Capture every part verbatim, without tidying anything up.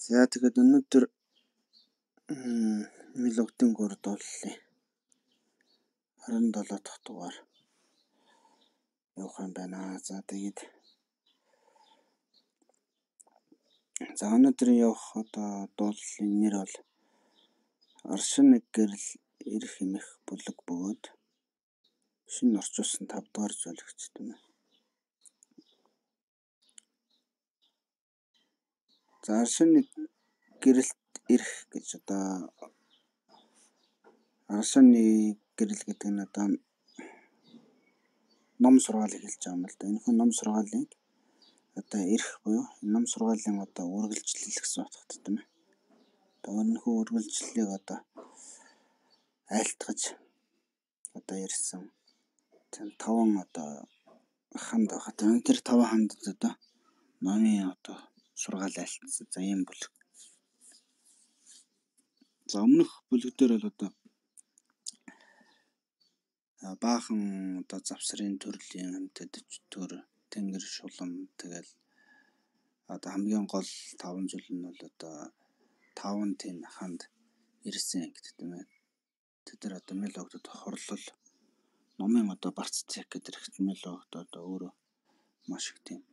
За тэгээд өнөөдөр мелогдын гур дууллаа. харин долоо дахь дугаар явах юм байна. За тэгээд за өнөөдөр явах одоо дууллын нэр бол Аршин нэг гэрэл эрх хэмэх бүлэг бөгөөд шинэ орчуулсан тав дахь зүйлэгч юм. За Аршин нэг гэрэлт эрх гэж одоо Аршин нэг гэрэл гэдэг нь одоо ном сургаалыг хэлж байгаа юм л да. Энэ хүн ном сургаалыг одоо эрх буюу ном сургаалын одоо үргэлжлэл гэсэн утгатай тийм ээ. Одоо өнөхөө үргэлжлэлийг одоо айлтгаж одоо ирсэн. Тэн таван одоо ханд байгаа. Тэр таван ханд одоо номын одоо сургаал айлтсан. За ийм бүлэг. За өмнөх бүлэг дээр бол одоо баахан одоо завсрын төрлийн амьтад төр тэнгэр шулам тэгэл одоо хамгийн гол таван зүйл нь бол одоо таван тийм ханд ирсэн гэдэг тийм ээ. Тэр одоо мелогдод хорлол номын одоо барц цэг гэдэг хэрэгт мелогдод одоо өөрөө маш их тийм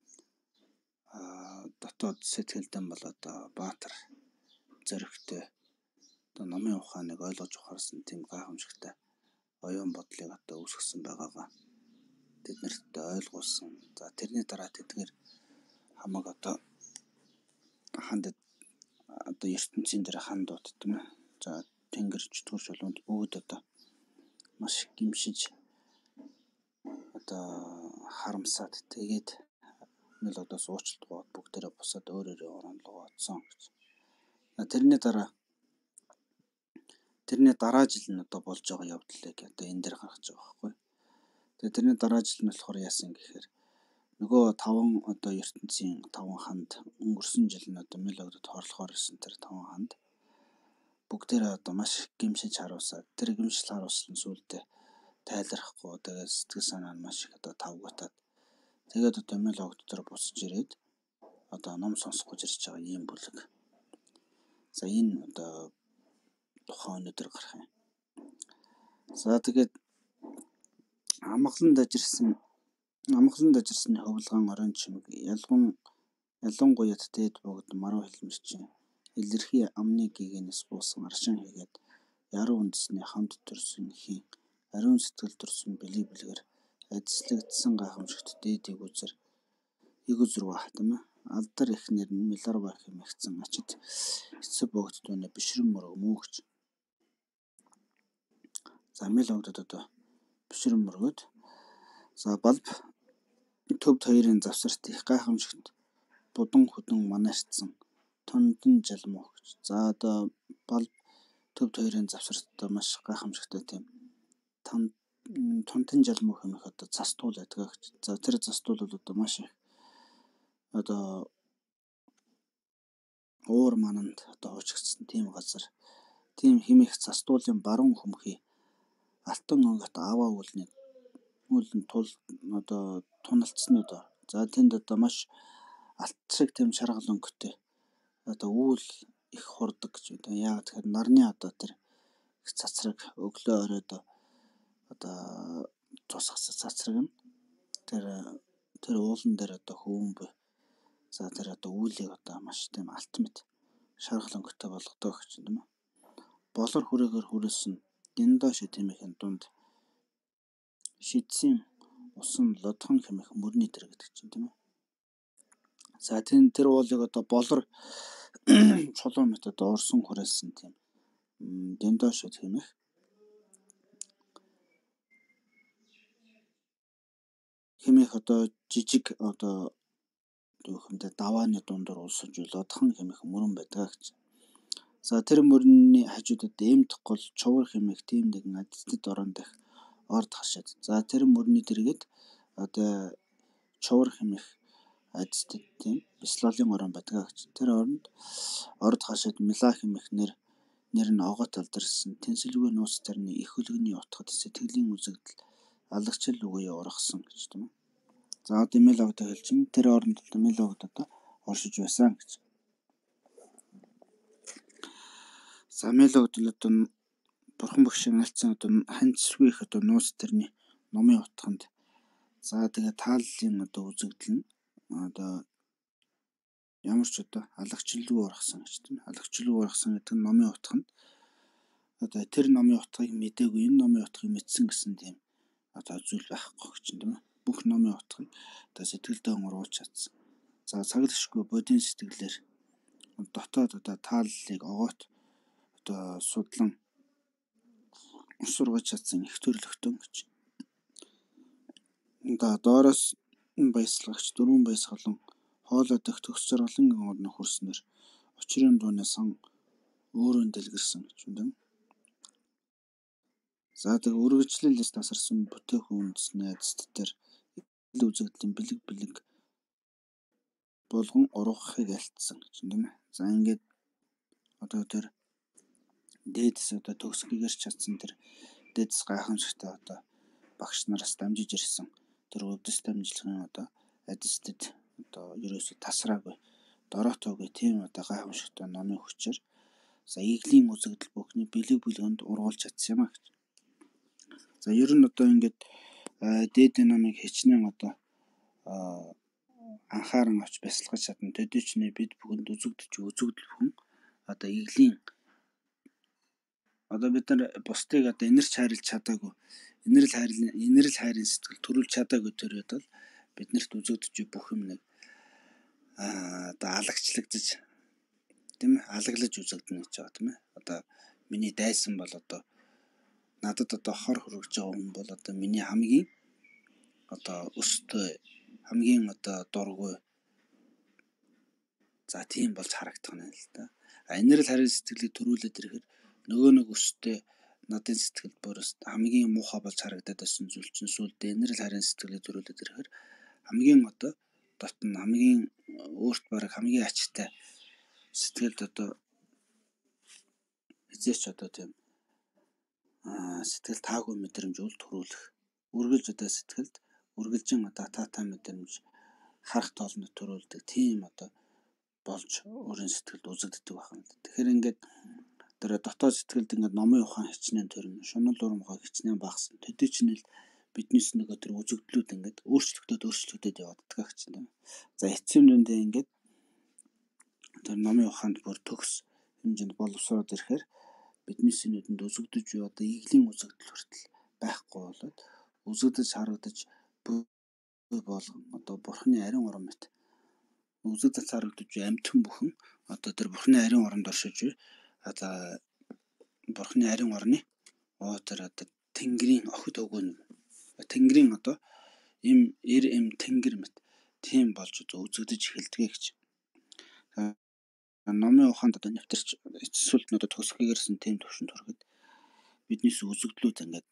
а дотоод сэтгэлдэн бол одоо баатар зөрөгтэй одоо номын ухааныг ойлгож ухаарсан тийм гайхамшигтай оюун бодлыг одоо үүсгэсэн байгаагаа тэд нарт ойлгуулсан. За тэрний дараа тэдгээр хамаг одоо хандад одоо ертөнцийн дээр хандууд тийм ээ. За тэнгэрч түр шулуунд бүгд одоо маш гимшиж одоо харамсаад тэгээд мелодоос уучлалт гоод бүгдээрээ бусаад өөр өөр орон руу оцсон гэж. Тэрний дараа тэрний дараа жил нь одоо болж байгаа явдлыг одоо энэ дээр гаргаж байгаа байхгүй. Тэгээд тэрний дараа жил нь болохоор яасан гэхээр нөгөө таван одоо ертөнцийн таван ханд өнгөрсөн жил нь одоо мелодод хорлохоор ирсэн тэр таван ханд бүгдээрээ одоо маш гимшиж харуулсаад тэр гимшил харуулсан сүултээ тайлрахгүй тэгээд сэтгэл санаа нь маш их одоо тавгатаад тэгээд одоо мелогд дотор босч ирээд одоо ном сонсох гэж ирж байгаа ийм бүлэг. За энэ одоо тухайн өнөдөр гарах юм. За тэгээд амгалан дажирсан амгалан дажирсны хөвлгөн орон чимэг ялган ялангуяа дээд богд маруу хэлмэрчин илэрхий амны гигэнэс буусан аршин хийгээд яруу үндэсний хамт төрсөн хийн ариун сэтгэл төрсөн бэлий бэлгэр ажиллагдсан гайхамшигт дээдийг үзэр иг үзрүү хатам алдар ихнэр нь миларва хэмэгцэн ачид эцэг богд түүнэ бишрэн мөрөг мөөгч. За мелогдод одоо бишрэн мөргөд за балб төвд хоёрын завсарт их гайхамшигт будан хөдөн манайшдсан тондон жалмуу гэж. За одоо балб төвд хоёрын завсарт одоо маш гайхамшигтай тийм тондон жалмуу хэмэх одоо застуул байдаг гэж. За тэр застуул бол одоо маш их одоо уур мананд одоо хуучигдсан тийм газар. Тийм хэмэх застуулын баруун хөмхий алтан онгот аваа үлний үлэн тул одоо туналцсны доо. За тэнд одоо маш алтшиг тийм шаргал өнгөтэй одоо үүл их хурдаг гэж байна. Яагаад тэгэхээр нарны одоо тэр цацраг өглөө оройд одоо тусгас цацраг нь тэр тэр уулан дээр одоо хөөмбө. За тэр одоо үүлийг одоо маш тийм алтмит шаргал өнгөтэй болгодог гэж юм. Болор хүрээгээр хүрээсэн гиндоош тэмээхэн дунд шидсэн усан лодхон хэмэх мөрний тэр гэдэг чинь тийм ээ. За тэр тэр уулыг одоо болор чулуун мэт одоо орсон хүрээсэн тийм гиндоош хэмэх хэмэх одоо жижиг одоо юу хэмдэ давааны дундор улсаж лодхон хэмэх мөрөн байдаг гэж. За тэр мөрний хажуудад эмт гол чувар хэмэх тийм нэгэн адцэд орон дэх орд хашаад. За тэр мөрний дэргэд одоо чувар хэмэх адцэд тийм бислолын орон байдаг гэж. Тэр оронд орд хашаад мила хэмэх нэр нэр нь огот алдарсан тэнцэлгүй нууц тарны их хөлгөний утгад сэтгэлийн үзэгдэл алагчил үгүй ургасан гэж тийм. За одоо мелогд хэлж чинь тэр оронд мелогд одоо оршиж байсан гэж. Самиалогдол одоо бурхан багшийн альцсан одоо хань цэсгүй их одоо нууц төрний номын утганд. За тэгээ тааллын одоо үзэгдэл нь одоо ямар ч одоо алагчлалгүй ургасан гэж тийм. Алагчлалгүй ургасан гэдэг нь номын утганд одоо тэр номын утгыг мэдээгүй энэ номын утгыг мэдсэн гэсэн тийм одоо зүйл байхгүй гэж тийм ээ. Бүх номын утгыг одоо сэтгэлдээ оруулж чадсан. За цаглагшгүй бодийн сэтгэлээр дотоод одоо тааллыг огоот одоо судлан сургаж чадсан их төрлөختөн гэж. Одоо доороос баясгалагч дөрвөн баясгалан хоолой дэх төгс жаргалангийн орны хүрснээр очрын дууны сан өөрөө дэлгэрсэн гэж юм. За тэгээ үргэлжлэлээс тасарсан бүтээх үндэснээ эцэд дээр ил үзэгдлийн бэлэг бэлэг болгон ургахыг альтсан гэж юм. За ингээд одоо тэр дээдс одоо төгсгийгэр чадсан тэр дээдс гайхамшигтай одоо багш нараас дамжиж ирсэн тэр өвдөс дамжлагын одоо адистэд одоо ерөөсө тасраагүй дороотойгүй тийм одоо гайхамшигтай номын хүчээр за иглийн үзэгдэл бүхний бэлэг бэлгэнд ургуулж чадсан юм а гэж. За ер нь одоо ингээд дээдийн номыг хичнээн одоо анхааран авч бясалгаж чадна. Төдийчний бид бүхэнд үзэгдэж үзэгдэл бүхэн одоо иглийн одоо бид нар бусдыг одоо инэрч хайрлаж чадаагүй инэрл хайрлын инэрл хайрын сэтгэл төрүүлж чадаагүй төрөд бол биднэрт үзэгдэж бүх юм нэг аа одоо алагчлагдаж тийм ээ алаглаж үзэгдэнэ гэж байгаа тийм ээ. Одоо миний дайсан бол одоо надад одоо хор хүрэж байгаа хүн бол одоо миний хамгийн одоо өстой хамгийн одоо дургүй за тийм болж харагдах нь л да. А инэрл хайрын сэтгэлийг төрүүлээд ирэхээр нөгөө нэг өстэй надын сэтгэлд бүрээс хамгийн муухай болж харагдаад байсан зүйл чинь сүулдэ инэрл хайрын сэтгэлийг төрүүлээд ирэхээр хамгийн одоо дотн хамгийн өөрт бараг хамгийн ачтай сэтгэлд одоо эзээч одоо тийм аа сэтгэл таагүй мэдрэмж үл төрүүлэх үргэлж одоо сэтгэлд үргэлжин одоо татаа мэдрэмж харах тоолнод төрүүлдэг тийм одоо болж өөрийн сэтгэлд үзэгддэг байна. Тэгэхээр ингээд тэр дотоод сэтгэлд ингээд номын ухаан хичнээн төрнө шунал урам ухаан хичнээн багсан төдий ч нэл биднээс нөгөө тэр үзэгдлүүд ингээд өөрчлөгдөд өөрчлөгдөд явагддаг гэж байна. За эцсийн дүндээ ингээд тэр номын ухаанд бүр төгс хэмжээнд боловсроод ирэхээр бидний сэнүүдэнд үзэгдэж буй одоо иглийн үзэгдэл хүртэл байхгүй болоод үзэгдэж харагдаж буй болгон одоо бурхны ариун урам мэт үзэгдэж харагдаж буй амьтан бүхэн одоо тэр бурхны ариун урамд оршиж буй одоо бурхны ариун орны оо тэр одоо тэнгэрийн охид өгөөн тэнгэрийн одоо им эр эм тэнгэр мэт тийм болж үзэгдэж эхэлдэг гэж. Номын ухаанд одоо нэвтэрч эцэсүүлд нь одоо төгсгийгэрсэн тийм төвшөнд хүрэхэд биднээс үзэгдлүүд ингээд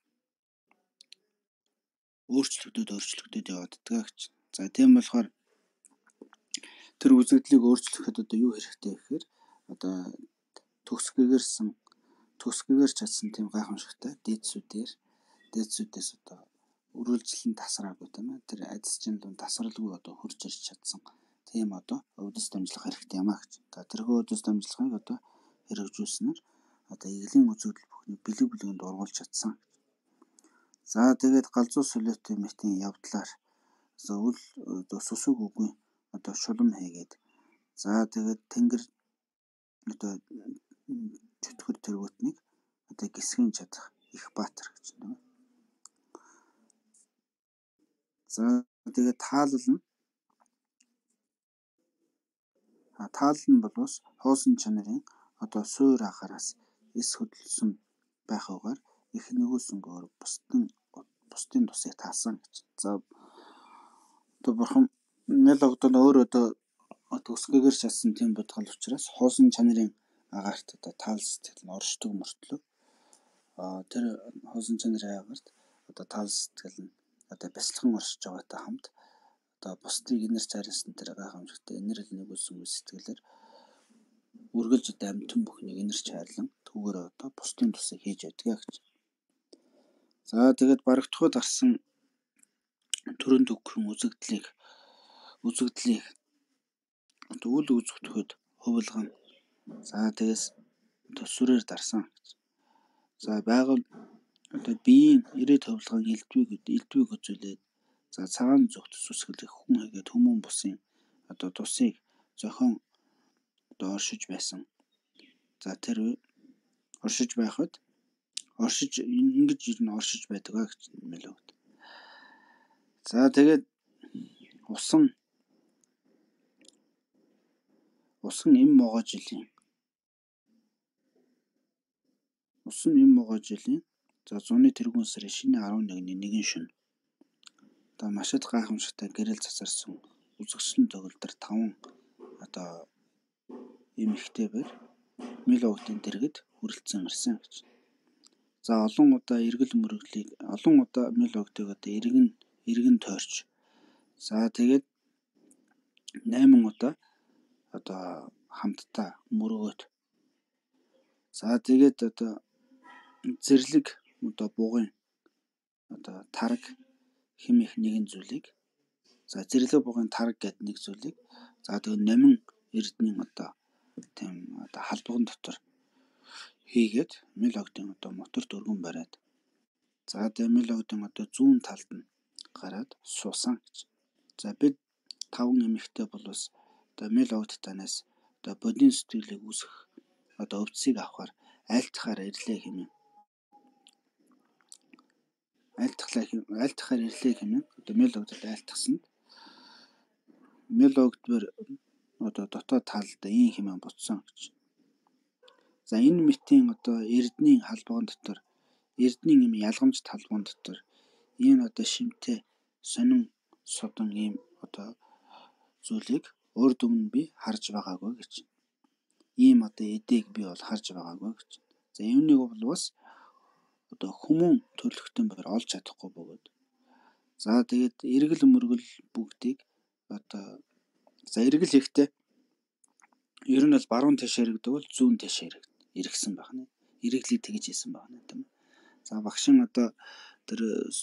өөрчлөгдөд өөрчлөгдөд явагддаг гэж. За тийм болохоор тэр үзэгдлийг өөрчлөхөд одоо юу хэрэгтэй гэхээр одоо төгсгийгэрсэн төгсгийгэр чадсан тийм гайхамшигтай дээдсүүдээр дээдсүүдээс одоо үргэлжлэн тасраагүй тийм ээ тэр адисчин лун тасралгүй одоо хурж ирж чадсан тийм одоо өвдөс дамжлах хэрэгтэй юм а гэж. За тэрхүү өвдөс дамжлагыг одоо хэрэгжүүлснээр одоо иглийн үзэгдэл бүхний бэлэг бэлгэнд ургуулж чадсан. За тэгээд галзуу солиотын мэтийн явдлаар за үл одоо сүсэг үгүй одоо шулам хийгээд за тэгээд тэнгэр одоо чөтгөр тэргүүтнийг одоо гисгэн чадах их баатар гэж байна. За тэгээд таалал нь а таалал нь бол бас хоосон чанарын одоо суур ахараас эс хөдөлсөн байхаагаар их нөгөөсөнгөөр бусдын бусдын тусыг таасан гэж. За одоо бурхан нэлогдол өөр одоо төгсгийгэр чадсан тийм бодгол учраас хоосон чанарын агаарт одоо таал сэтгэл нь оршдог мөртлөө а тэр хоосон чанарын агаарт одоо таал сэтгэл нь одоо бяцлаган оршиж байгаатай хамт одоо бусдыг инэрч хайрласан тэр гайхамшигтай инэрл нэгүүлсэн сэтгэлээр үргэлж одоо амьтан бүхнийг инэрч хайрлан түүгээр одоо бусдын тусыг хийж яддаг гэж. За тэгээд барагдхуйд гарсан төрөнд өгөх үзэгдлийг үзэгдлийг одоо үл үзэгдэхэд хувилган за тэгээс одоо сүрээр дарсан гэж. За байгуул одоо биеийн ирээд төвлөгөөг элдвийг элдвийг үзүүлээд за цагаан зүгт сүсгэлэх хүн хийгээд хүмүүн бусын одоо тусыг зохион одоо оршиж байсан. За тэр оршиж байхад оршиж ингэж ер нь оршиж байдаг гэж нэмэлээ. За тэгээд усан усан эм могоо жилийн усан эм могоо жилийн за зуны тэргүүн сарын шинэ арван нэгний нэгэн шөнө одоо маш их гайхамшигтай гэрэл цацарсан үзэгсэн төгөлдөр таван одоо эмэгтэй бэр Меловотын дэргэд хүрэлцэн ирсэн гэж. За олон удаа эргэл мөрөглийг олон удаа Меловотыг одоо эргэн эргэн тойрч. За тэгээд найман удаа одоо хамтдаа мөргөөд. За тэгээд одоо зэрлэг одоо бугын одоо тараг хэмээх нэгэн зүйлийг за зэрлэг бугын тараг гэдэг нэг зүйлийг за тэгээд номин эрдэнийн одоо тийм одоо халбаган дотор хийгээд Меловотын одоо моторт өргөн бариад за тэгээд Меловотын одоо зүүн талд нь гараад суусан гэж. За бид таван эмэгтэй болвол одоо Меловот танаас одоо бодийн сэтгэлийг үүсгэх одоо өвцгийг авахар айлтахаар ирлээ хэмээн айлтахлаа айлтахаар ирлээ хэмээн одоо Меловотод айлтгасанд Меловотбэр одоо дотоод таалда ийм хэмээн буцсан гэж. За энэ мэтийн одоо эрдэнийн халбаган дотор эрдэнийн юм ялгамжт халбаган дотор энэ одоо шимтэй сонин содон ийм одоо зүйлийг урд өмнө би харж байгаагүй гэж. Ийм одоо эдээг би бол харж байгаагүй гэж. За үүнийг бол бас одоо хүмүүн төлөвтөн бэр олж чадахгүй бөгөөд. За тэгээд эргэл мөргөл бүгдийг одоо за эргэл ихтэй ер нь бол баруун тийш яригдаг бол зүүн тийш эргэсэн байна. Эргэлийг тэгж хийсэн байна тийм. За багшин одоо тэр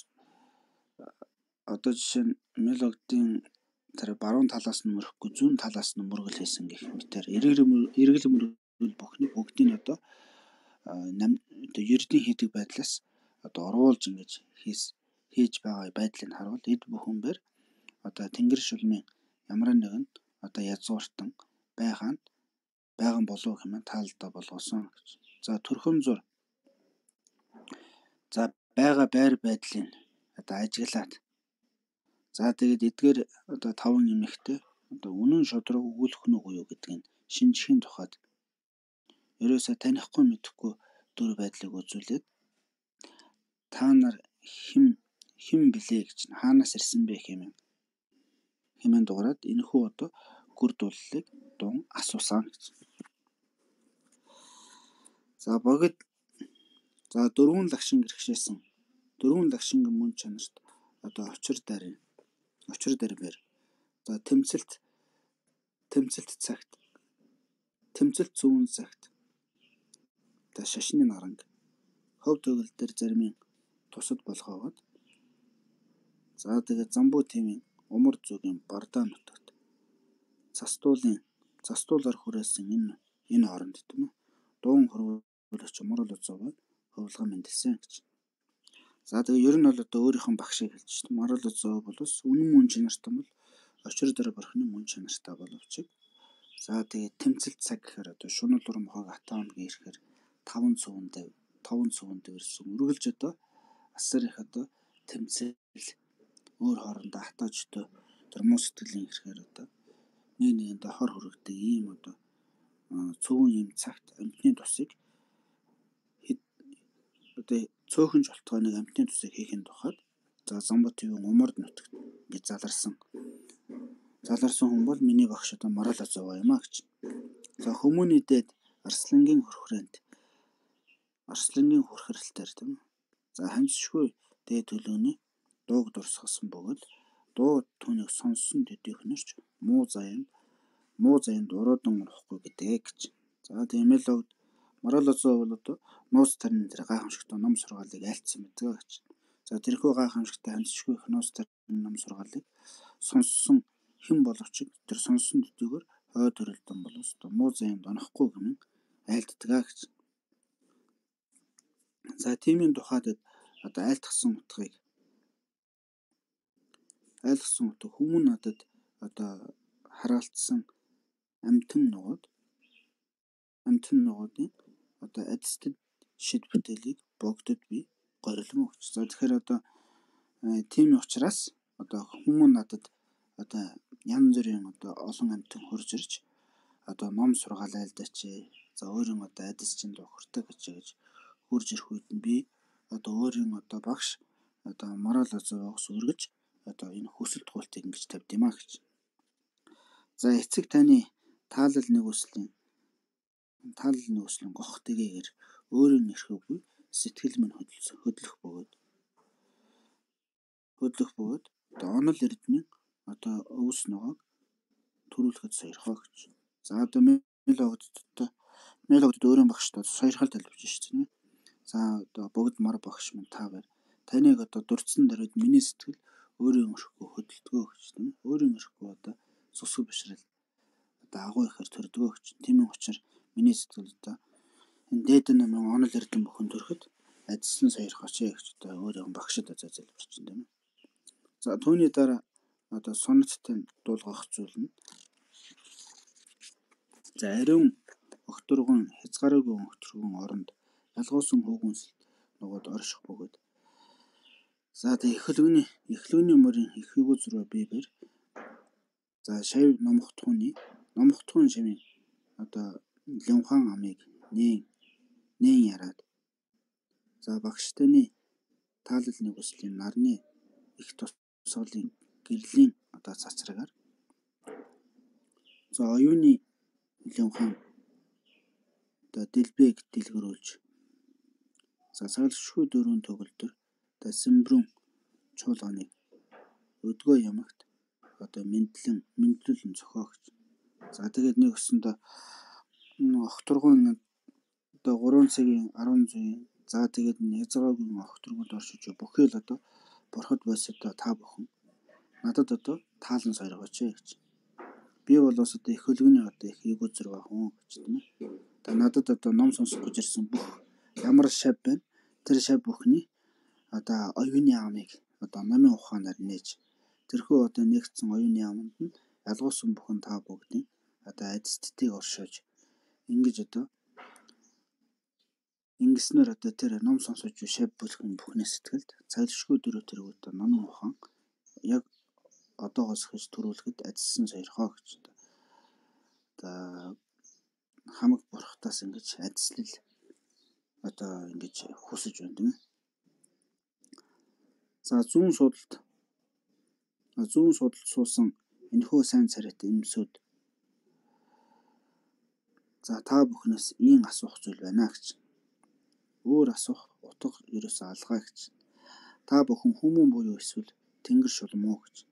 одоо жишээ нь Меловотын тэр баруун талаас нь мөрөхгүй зүүн талаас нь мөргөл хийсэн гэх мэтээр эргэл эргэл мөргөл бүхний бүгдийг одоо одоо ердийн хийдэг байдлаас одоо оруулж ингэж хийс хийж байгаа байдлыг харуул эд бүхэнээр одоо тэнгэр шүлмийн ямар нэгэн одоо язгууртан байгаа нь байгаа болов хэмээн таалдаа болгосон гэж. За төрхөн зур за байгаа байр байдлыг одоо ажиглаад за тэгээд эдгээр одоо таван эмэгтэй одоо үнэн шудраг өгүүлэх нь үгүй юу гэдгийг шинжихийн тухайд ерөөсө танихгүй мэдэхгүй дүр байдлыг үзүүлээд та нар хэн хэн блэ гэж хаанаас ирсэн бэ хэмээн хэмээн дуурайд энэхүү одоо гүр дууллыг дуун асуусан гэж. За богд за дөрвөн лагшин гэрхшээсэн дөрвөн лагшингийн мөн чанарт одоо очир дарын очир дарбэр за тэмцэлт тэмцэлт цагт тэмцэлт зүүн цагт та шашны наранг хов төгөл дээр зарим тусад болгоогод за тэгээд замбуу тимийн умар зүгийн бардаа нутагт цастуулын цастуулаар хүрээсэн энэ энэ хооронд тийм үү дуун хөрвүүлэгч морол зовоод хөвлгөн мэндэлсэн гэж. За тэгээд ер нь бол одоо өөрийнх нь багшийг хэлж шүү дээ. Морол зов бол ус үнэн мөн чанартай бол очир дээр борхны мөн чанартай боловч за тэгээд тэмцэлт цаг гэхээр одоо шунал урам хог атаан гэхээр таван цувантай таван цувантай ирсэн үргэлж одоо асар их одоо тэмцэл өөр хоорондоо хатаажтай тэр муу сэтгэлийн ихээр одоо нэг нэгэндээ хор хүрэгдэг ийм одоо цөөн ийм цагт амтны тусыг одоо цөөхөн жолтгооны амтны тусыг хийхин тухайд за Замбативын умард нутагт гэж заларсан. Заларсан хүн бол миний багш одоо Морол зов юм а гэж. За хүмүүний дээд Арслангийн хөрхрээнд Арслангийн хөрхрэлтээр тийм. За хамсшгүй дээд төлөөний дууг дурсгасан бөгөөд дуу түүнийг сонссон төдийхнэрч муу заяанд муу заяанд уруудан орохгүй гэдэг гэж. За тиймэл Морол зов бол одоо нууц тарны тэр гайхамшигтай ном сургаалыг айлцсан байдаг гэж. За тэрхүү гайхамшигтай хамсшгүй их нууц тарны ном сургаалыг сонссон хэн боловч тэр сонссон төдийгөр хой төрөлдөн боловч муу заяанд онохгүй гэмэн айлддаг гэж. За тиймийн тухайд одоо айлтгсан утгыг айлтгсан утга хүмүүн надад одоо хараалтсан амтэн ногоод амтэн ногоодын одоо адистд шид бүтээлийг богдод би горилон өгч. За тэгэхээр одоо тийм учраас одоо хүмүүс надад одоо янз бүрийн одоо олон амтэн хурж ирж одоо ном сургаал айлдаач. За өөрийн одоо адис чинь дохортой гэж гэж хурж ирэх үед нь би одоо өөрийн одоо багш одоо морал зовоогоос үргэж одоо энэ хүсэлт гуйлтыг ингэж тавьд юм а гэж. За эцэг таны таалал нэгүслийн таалал нэгүслийн гохтгийг өөрийн эрхөөгүй сэтгэл минь хөдлөх бөгөөд хөдлөх бөгөөд одоо онол эрдмийн одоо өвс ногоог төрүүлэхэд сойрхоо гэж. За одоо мэлогдод мэлогдод өөрийн багштай сойрхол талбарж шээ. За одоо богд мар багш минь та байна. Таныг одоо дурдсан даруйд миний сэтгэл өөрийн өрхгүй хөдөлдгөө гэж тийм. Өөрийн өрхгүй одоо сүсэг бишрэл одоо агуу ихэр төрдгөө гэж. Тэмээ учир миний сэтгэл одоо энэ дээд намын онол эрдэм бүхэн төрөхөд адилсан сойрхооч гэж одоо өөрийн багшд зайлбарч байна тийм. За түүний дараа одоо сонцтой дуулгах зүйл нь за ариун өгтөргөн хязгааргүй өгтөргөн оронд ялгуусан хөөгүнсэлт ногоод орших бөгөөд за тэг эхлүүний эхлүүний мөрийн ихээгүй зураа бибэр за шав номхотхууны номхотхуун шавын одоо лямхан амыг нээн нээн яраад за багштайны таалал нэгүслийн нарны их тусгалын гэрлийн одоо цацрагаар за оюуны лямхан одоо дэлбэг дэлгэрүүлж за сагалшгүй дөрвөн төгөлдөр одоо сэмбрүн чуулганыг өдгөө ямагт одоо мэдлэн мэдлүүлэн зохиогч. За тэгээд нэг өсөндө огторгон одоо гурван цагийн арван зуун за тэгээд язгаагүй огторгонд оршиж бүхэл одоо бурхад байсаа та бүхэн надад одоо таалан сойргооч гэж. Би бол бас одоо их хөлгөний одоо их эго зураг хүн гэж тийм ээ. Одоо надад одоо ном сонсох гэж ирсэн бүх ямар шав байна. Тэр шав бүхний одоо оюуны амыг одоо номын ухаанаар нээж тэрхүү одоо нэгдсэн оюуны аманд нь ялгуусан бүхэн та бүгдийн одоо адисттыг оршиж ингэж одоо ингэснээр одоо тэр ном сонсож шав бүлхэн бүхний сэтгэлд цайлшгүй дөрөв тэргүүд одоо номын ухаан яг одоогоос хэж төрүүлэхэд адилсан сойрхоо гэж одоо хамаг бурхтаас ингэж адислал одоо ингэж хүсэж байна тийм ээ. За зүүн судалд зүүн судалд суусан энэхүү сайн царайт эмсүүд за та бүхнээс ийм асуух зүйл байна гэж. Өөр асуух утга ерөөсөө алгаа гэж. Та бүхэн хүмүүн буюу эсвэл тэнгэр шулам уу гэж.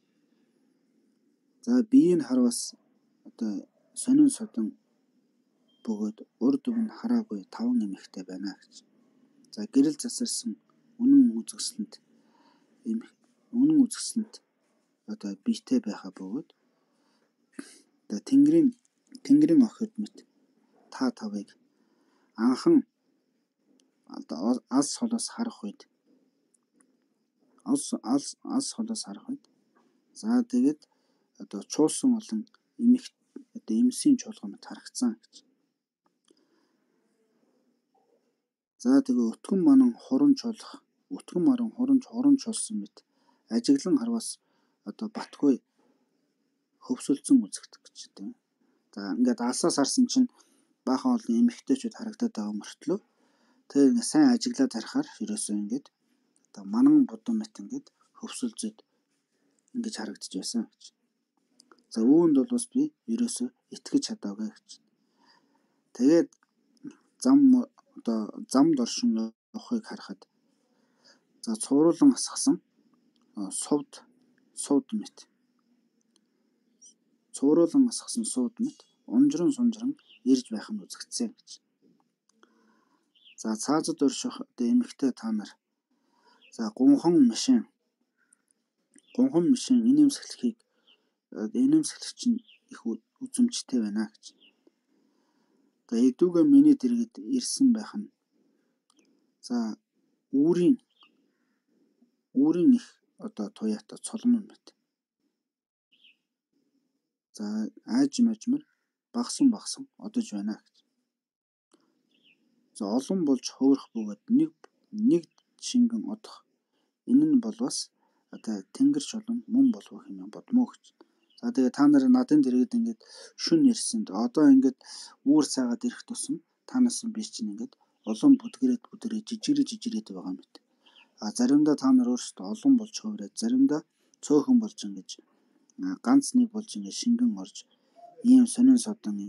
За биеийг харвас одоо сонин содон бөгөөд урд өмнө хараагүй таван эмэгтэй байна гэж. За гэрэл засарсан үнэн үзэсгэлэнт үнэн үзэсгэлэнт одоо биетэй байхаа бөгөөд одоо тэнгэрийн тэнгэрийн охид мэт та тавыг анхан одоо алс холоос харах үед алс алс алс холоос харах үед за тэгээд одоо чуулсан олон эмэгт одоо эмсийн чуулганд харагцсан гэж. За тэгээ өтгөн манан хуран чуулах өтгөн манан хуран хуран чуулсан мэт ажиглан харвас одоо батгүй хөвсөлдсөн үзэгдэх гэж тийм. За ингээд алсаас харсан чинь баахан олон эмэгтэйчүүд харагдаад байгаа мөртлөө тэр сайн ажиглаад харахаар ерөөсөө ингээд одоо манан будан мэт ингээд хөвсөлдөд ингэж харагдаж байсан гэж. За үүнд бол бас би ерөөсөө итгэж чадаагүй гэж. Тэгээд зам одоо замд оршин явахыг харахад за цувруулан асгасан сувд сууд мэт цувруулан асгасан сууд мэт унжран сунжран ирж байх нь үзэгдсэн гэж. За цаазад орших одоо эмэгтэй та нар за гунхан мишин гунхан мишин инээмсэглэхийг инээмсэглэх чинь их үзэмжтэй байна гэж. За эдүгээ миний дэргэд ирсэн байх нь. За үүрийн үүрийн их одоо туяатай цолмон мэт. За ааж мажмар багсан багсан одож байна гэж. За олон болж хувирах бөгөөд нэг нэг шингэн одох. Энэ нь бол бас одоо тэнгэр шолон мөн болов хэмээн бодмоо гэж. За тэгээ та нараа надын дэргэд ингээд шүн ирсэн. Одоо ингээд үүр цаагаад ирэх тусам танаас би чинь ингээд олон бүдгэрээд бүдгэрээ жижигрээ жижигрээд байгаа юм байна. А заримдаа та нар өөрсдөө олон болж хувираад заримдаа цөөхөн болж ингэж ганц нэг болж ингээд шингэн орж ийм сонин содон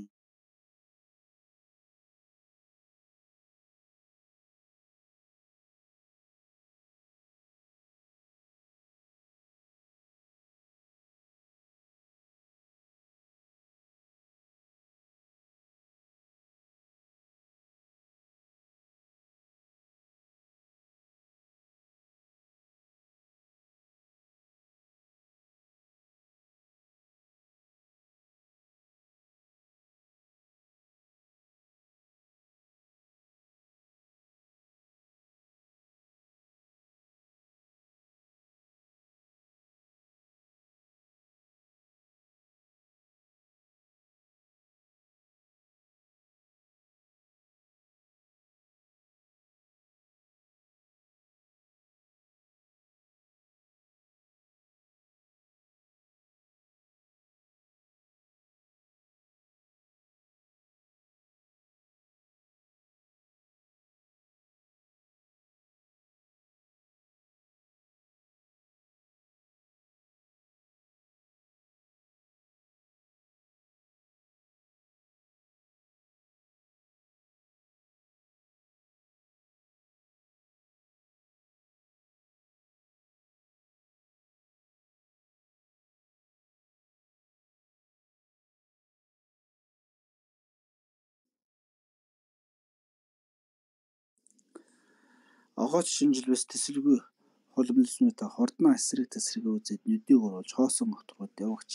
огооч шинжилбэс тэсэргүй хулмлсмэта хордон эсрэг тэсэргээ үзээд нүдийг оруулж хоосон авторгууд явагч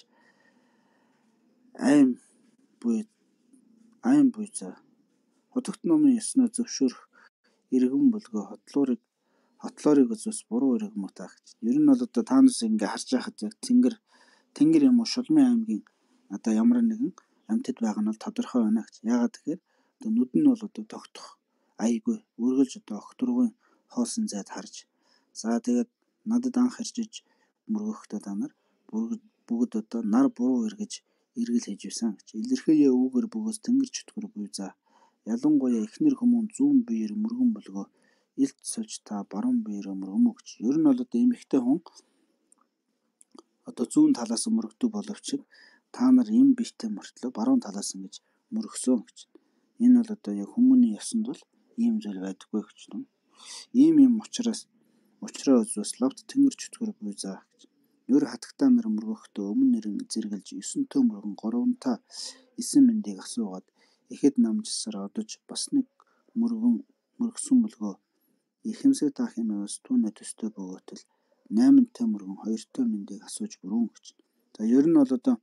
айм буй айм буй за хотогт номын ёсноо зөвшөөрөх иргэн бүлгөө хотлоорыг хотлоорыг үзвс буруу иргэн мутаа гэж. Ер нь бол одоо та нас ингээ харж байхад яг тэнгэр тэнгэр юм уу Шулмын аймгийн одоо ямар нэгэн амьтад байгаа нь бол тодорхой байна гэж. Яагаад тэгэхээр одоо нүд нь бол одоо тогтох айгүй үргэлж одоо огтургын хоосон зайд харж. За тэгээд надад анх иржиж мөргөхдөө та нар бүгд одоо нар буруу эргэж эргэл хийж байсан гэж. Илэрхийлээ үүгээр бөгөөс тэнгэр чөтгөр буй за. Ялангуяа эхнэр хүмүүн зүүн биеэр мөргөн бөлгөө илт сольж та баруун биеэр мөргөмөө гэж. Ер нь бол одоо эмэгтэй хүн одоо зүүн талаас мөргөдөг боловч та нар эм бихтэй мөртлөө баруун талаас ингэж мөргсөн гэж. Энэ бол одоо яг хүмүүний ёсонд бол ийм зүйл байдаггүй гэж байна. Ийм юм учраас учраа үзвэс лавт тэнгэр чөтгөр буй заа гэж. Ер хатагтаа нар мөргөхдөө өмнө нэрэн зэргэлж есөн төв мөргөн гуравнтаа эсэн мэндийг асуугаад ихэд намжсаар одож бас нэг мөргөн мөргсөн мөлгөө ихэмсэг таах юмээс түүнэ төстэй бөгөөтөл наймантай мөргөн хоёртой мэндийг асууж бүрүүн гэж. За ер нь бол одоо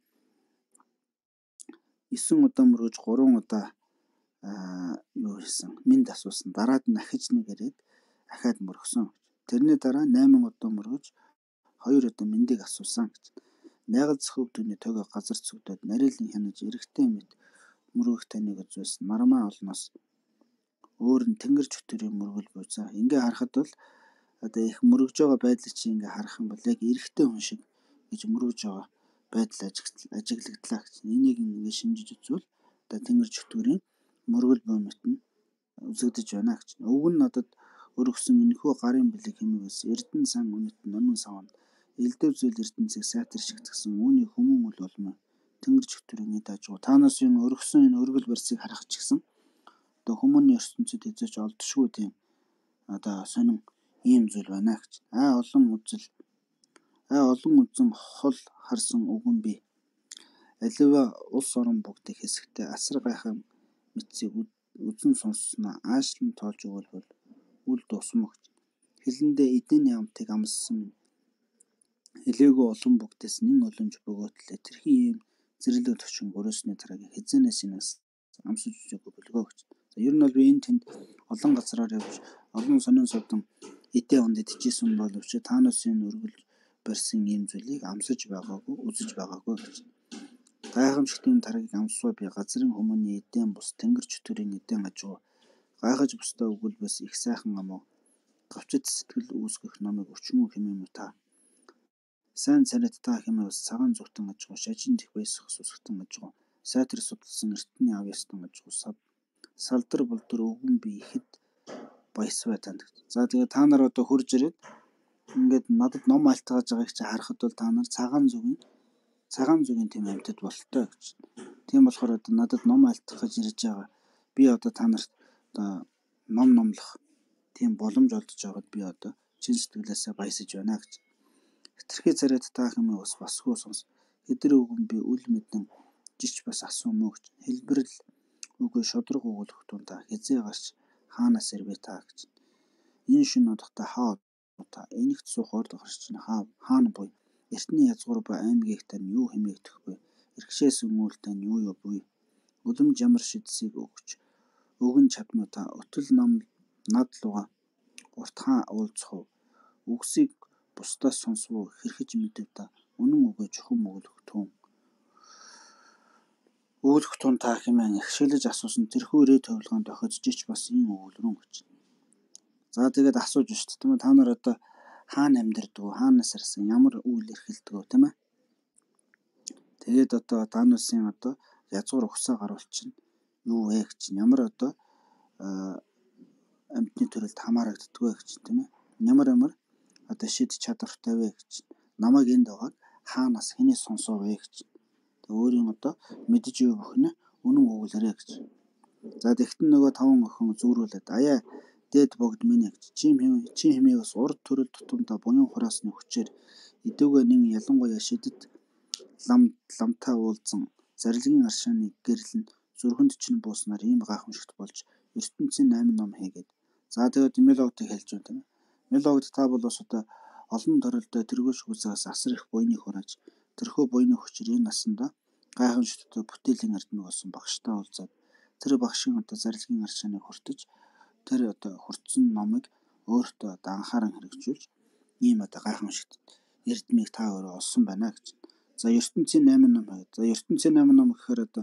эсэн удаа мөргөж гурван удаа аа юу хийсэн мэд асуусан дараад нь ахиж нэг ирээд ахаад мөргсөн. Тэрний дараа найман удаа мөргөж хоёр удаа мэндийг асуусан гэж. Найгалзах хөвдөгний тойгоо газар цогдоод нарийнлан хянаж эрэхтэй мэд мөргөх таныг үзвэс нармаа олноос өөр нь тэнгэр чөтгөрийн мөргөл буйцаа. Ингээ харахад бол одоо их мөргөж байгаа байдлыг чи ингээ харах юм бол яг эрэхтэй хүн шиг гэж мөргөж байгаа байдал ажиглагдлаа гэж. Энийг ингээ шинжиж үзвэл одоо тэнгэр чөтгөрийн мөргөл буй мэт нь үзэгдэж байна гэж. Өг нь надад өргөсөн энэхүү гарын бэлэг хэмээгээс эрдэн сан үнэт номон савнд элдэв зүйл эрдэнцийг сайтар шигтгсэн үүний хүмүүн үл болмоо тэнгэр чөтгөрийн дажгүй. Таанаас энэ өргөсөн энэ өргөл барьцыг харах ч гэсэн одоо хүмүүний ертөнцид эзэж олдшгүй тийм одоо сонин ийм зүйл байна гэж. Аа олон үзэл аа олон үзэн хол харсан үгэн би. Аливаа улс орон бүгдийг хэсэгтээ асар гайхам мэдсийг үзэн сонссноо аашлан тоолж өгвөл үл дусмагч. Хилэндээ эдийн ямтыг амссан хэлээгүй олон бүгдээс нэн олонж бөгөөтлөө тэрхий ийм зэрлэг төвчин гөрөөсний тарааг хизэнээс инээс амсаж үзээгүй бөлгөө гэж. За ер нь бол би энэ тэнд олон газраар явж олон сонин содон эдээ онд идчихсэн боловч таанаас энэ өргөл барьсан ийм зүйлийг амсаж байгаагүй, үзэж байгаагүй гэж. Гайхамшигт юм таргийг амсваа би газрын хүмүүний эдэн бус тэнгэр чөтгөрийн эдэн ажуу гайхаж бусдаа өгвөл бас их сайхан амуу гавчид сэтгэл үүсгэх намайг өчмөө хэмээн та сайн царайдтаа хэмээн бас цагаан зүгтэн ажуу шажин дэх байсах сусгтэн ажуу сайтар судалсан эртний авьяастан ажуу сав салдар болдор өвгөн би ихэд баясваа танд. За тэгээ та нар одоо хурж ирээд ингээд надад ном альтгаж байгааг чи харахад бол та нар цагаан зүгийн цагаан зүгийн тийм амьтад болтой гэж. Тийм болохоор одоо надад ном альтгаж ирж байгаа. Би одоо та нарт одоо ном номлох тийм боломж олдож байгаад би одоо чин сэтгэлээсээ баясаж байна гэж. Хэтэрхий царайд таах юм бас басгүй сонс. Хэдэр өвгөн би үл мэдэн жич бас асуу мө гэж. Хэлбэрэл үгүй шодрог өгүүлэх тунда хизээ гарч хаанаас ирвэ та гэж. Энэ шин нодохта хаа та энэгт суух орд гарч хаа хаана буй. Эртний язгуур ба аймгийг тань юу хэмээгдэхгүй. Иргшээс өмүүлтэн юу юу буй. Үлэмж ямар шидсийг өгч өгөн чадмаа та өтөл нам над луга уртхан уулзах үгсийг бусдаас сонсвоо хэрхэж мэдэв та үнэн үгүй чухам өгөх түн өгөх тун та хэмээн ихшээлж асуусан тэрхүү ирээ төвлөгөөнд охиж жич бас ийм өгүүлрэн гэж. За тэгээд асууж шүү дээ тийм ээ та нар одоо хаана амьдардаг вэ хаанаас ирсэн ямар үйл эрхэлдэг вэ тийм ээ. Тэгээд одоо таануусын одоо язгуур ухсаа гаруул чинь юу вэ гэж ямар одоо амьтны төрөлд хамаарагддаг вэ гэж тийм ээ. Ямар ямар одоо шид чадвартай вэ гэж намайг энд байгааг хаанаас хэнээс сонсоо вэ гэж. Тэг өөрийн одоо мэдж юу бөхнө үнэн өгүүлээрэ гэж. За тэгтэн нөгөө таван охин зүүрүүлээд аяа дээд богд минь гэж чим хэм чи хэмээгээс урд төрөл тутамдаа буян хураасны хүчээр идэвгээ нэн ялангуяа шидэд лам ламтаа уулзсан зарилгын аршааны гэрлэн зүрхэнд чинь бууснаар ийм гайхамшигт болж ертөнцийн найман ном хийгээд. За тэгээд мелодиг хэлж байна тийм ээ. Мелодид та бол бас одоо олон төрөлдөө тэргүүш хүсээс асар их буйны хурааж тэрхүү буйны хүчээр энэ насанда гайхамшигт бүтээлийн эрдэнэ болсон багштай уулзаад тэр багшийн одоо зарилгын аршааныг хүртэж тэр одоо хүртсэн номыг өөртөө одоо анхааран хэрэгжүүлж ийм одоо гайхамшигт эрдмийг та өөрөө олсон байна гэж. За ертөнцийн найман ном хаа. За ертөнцийн найман ном гэхээр одоо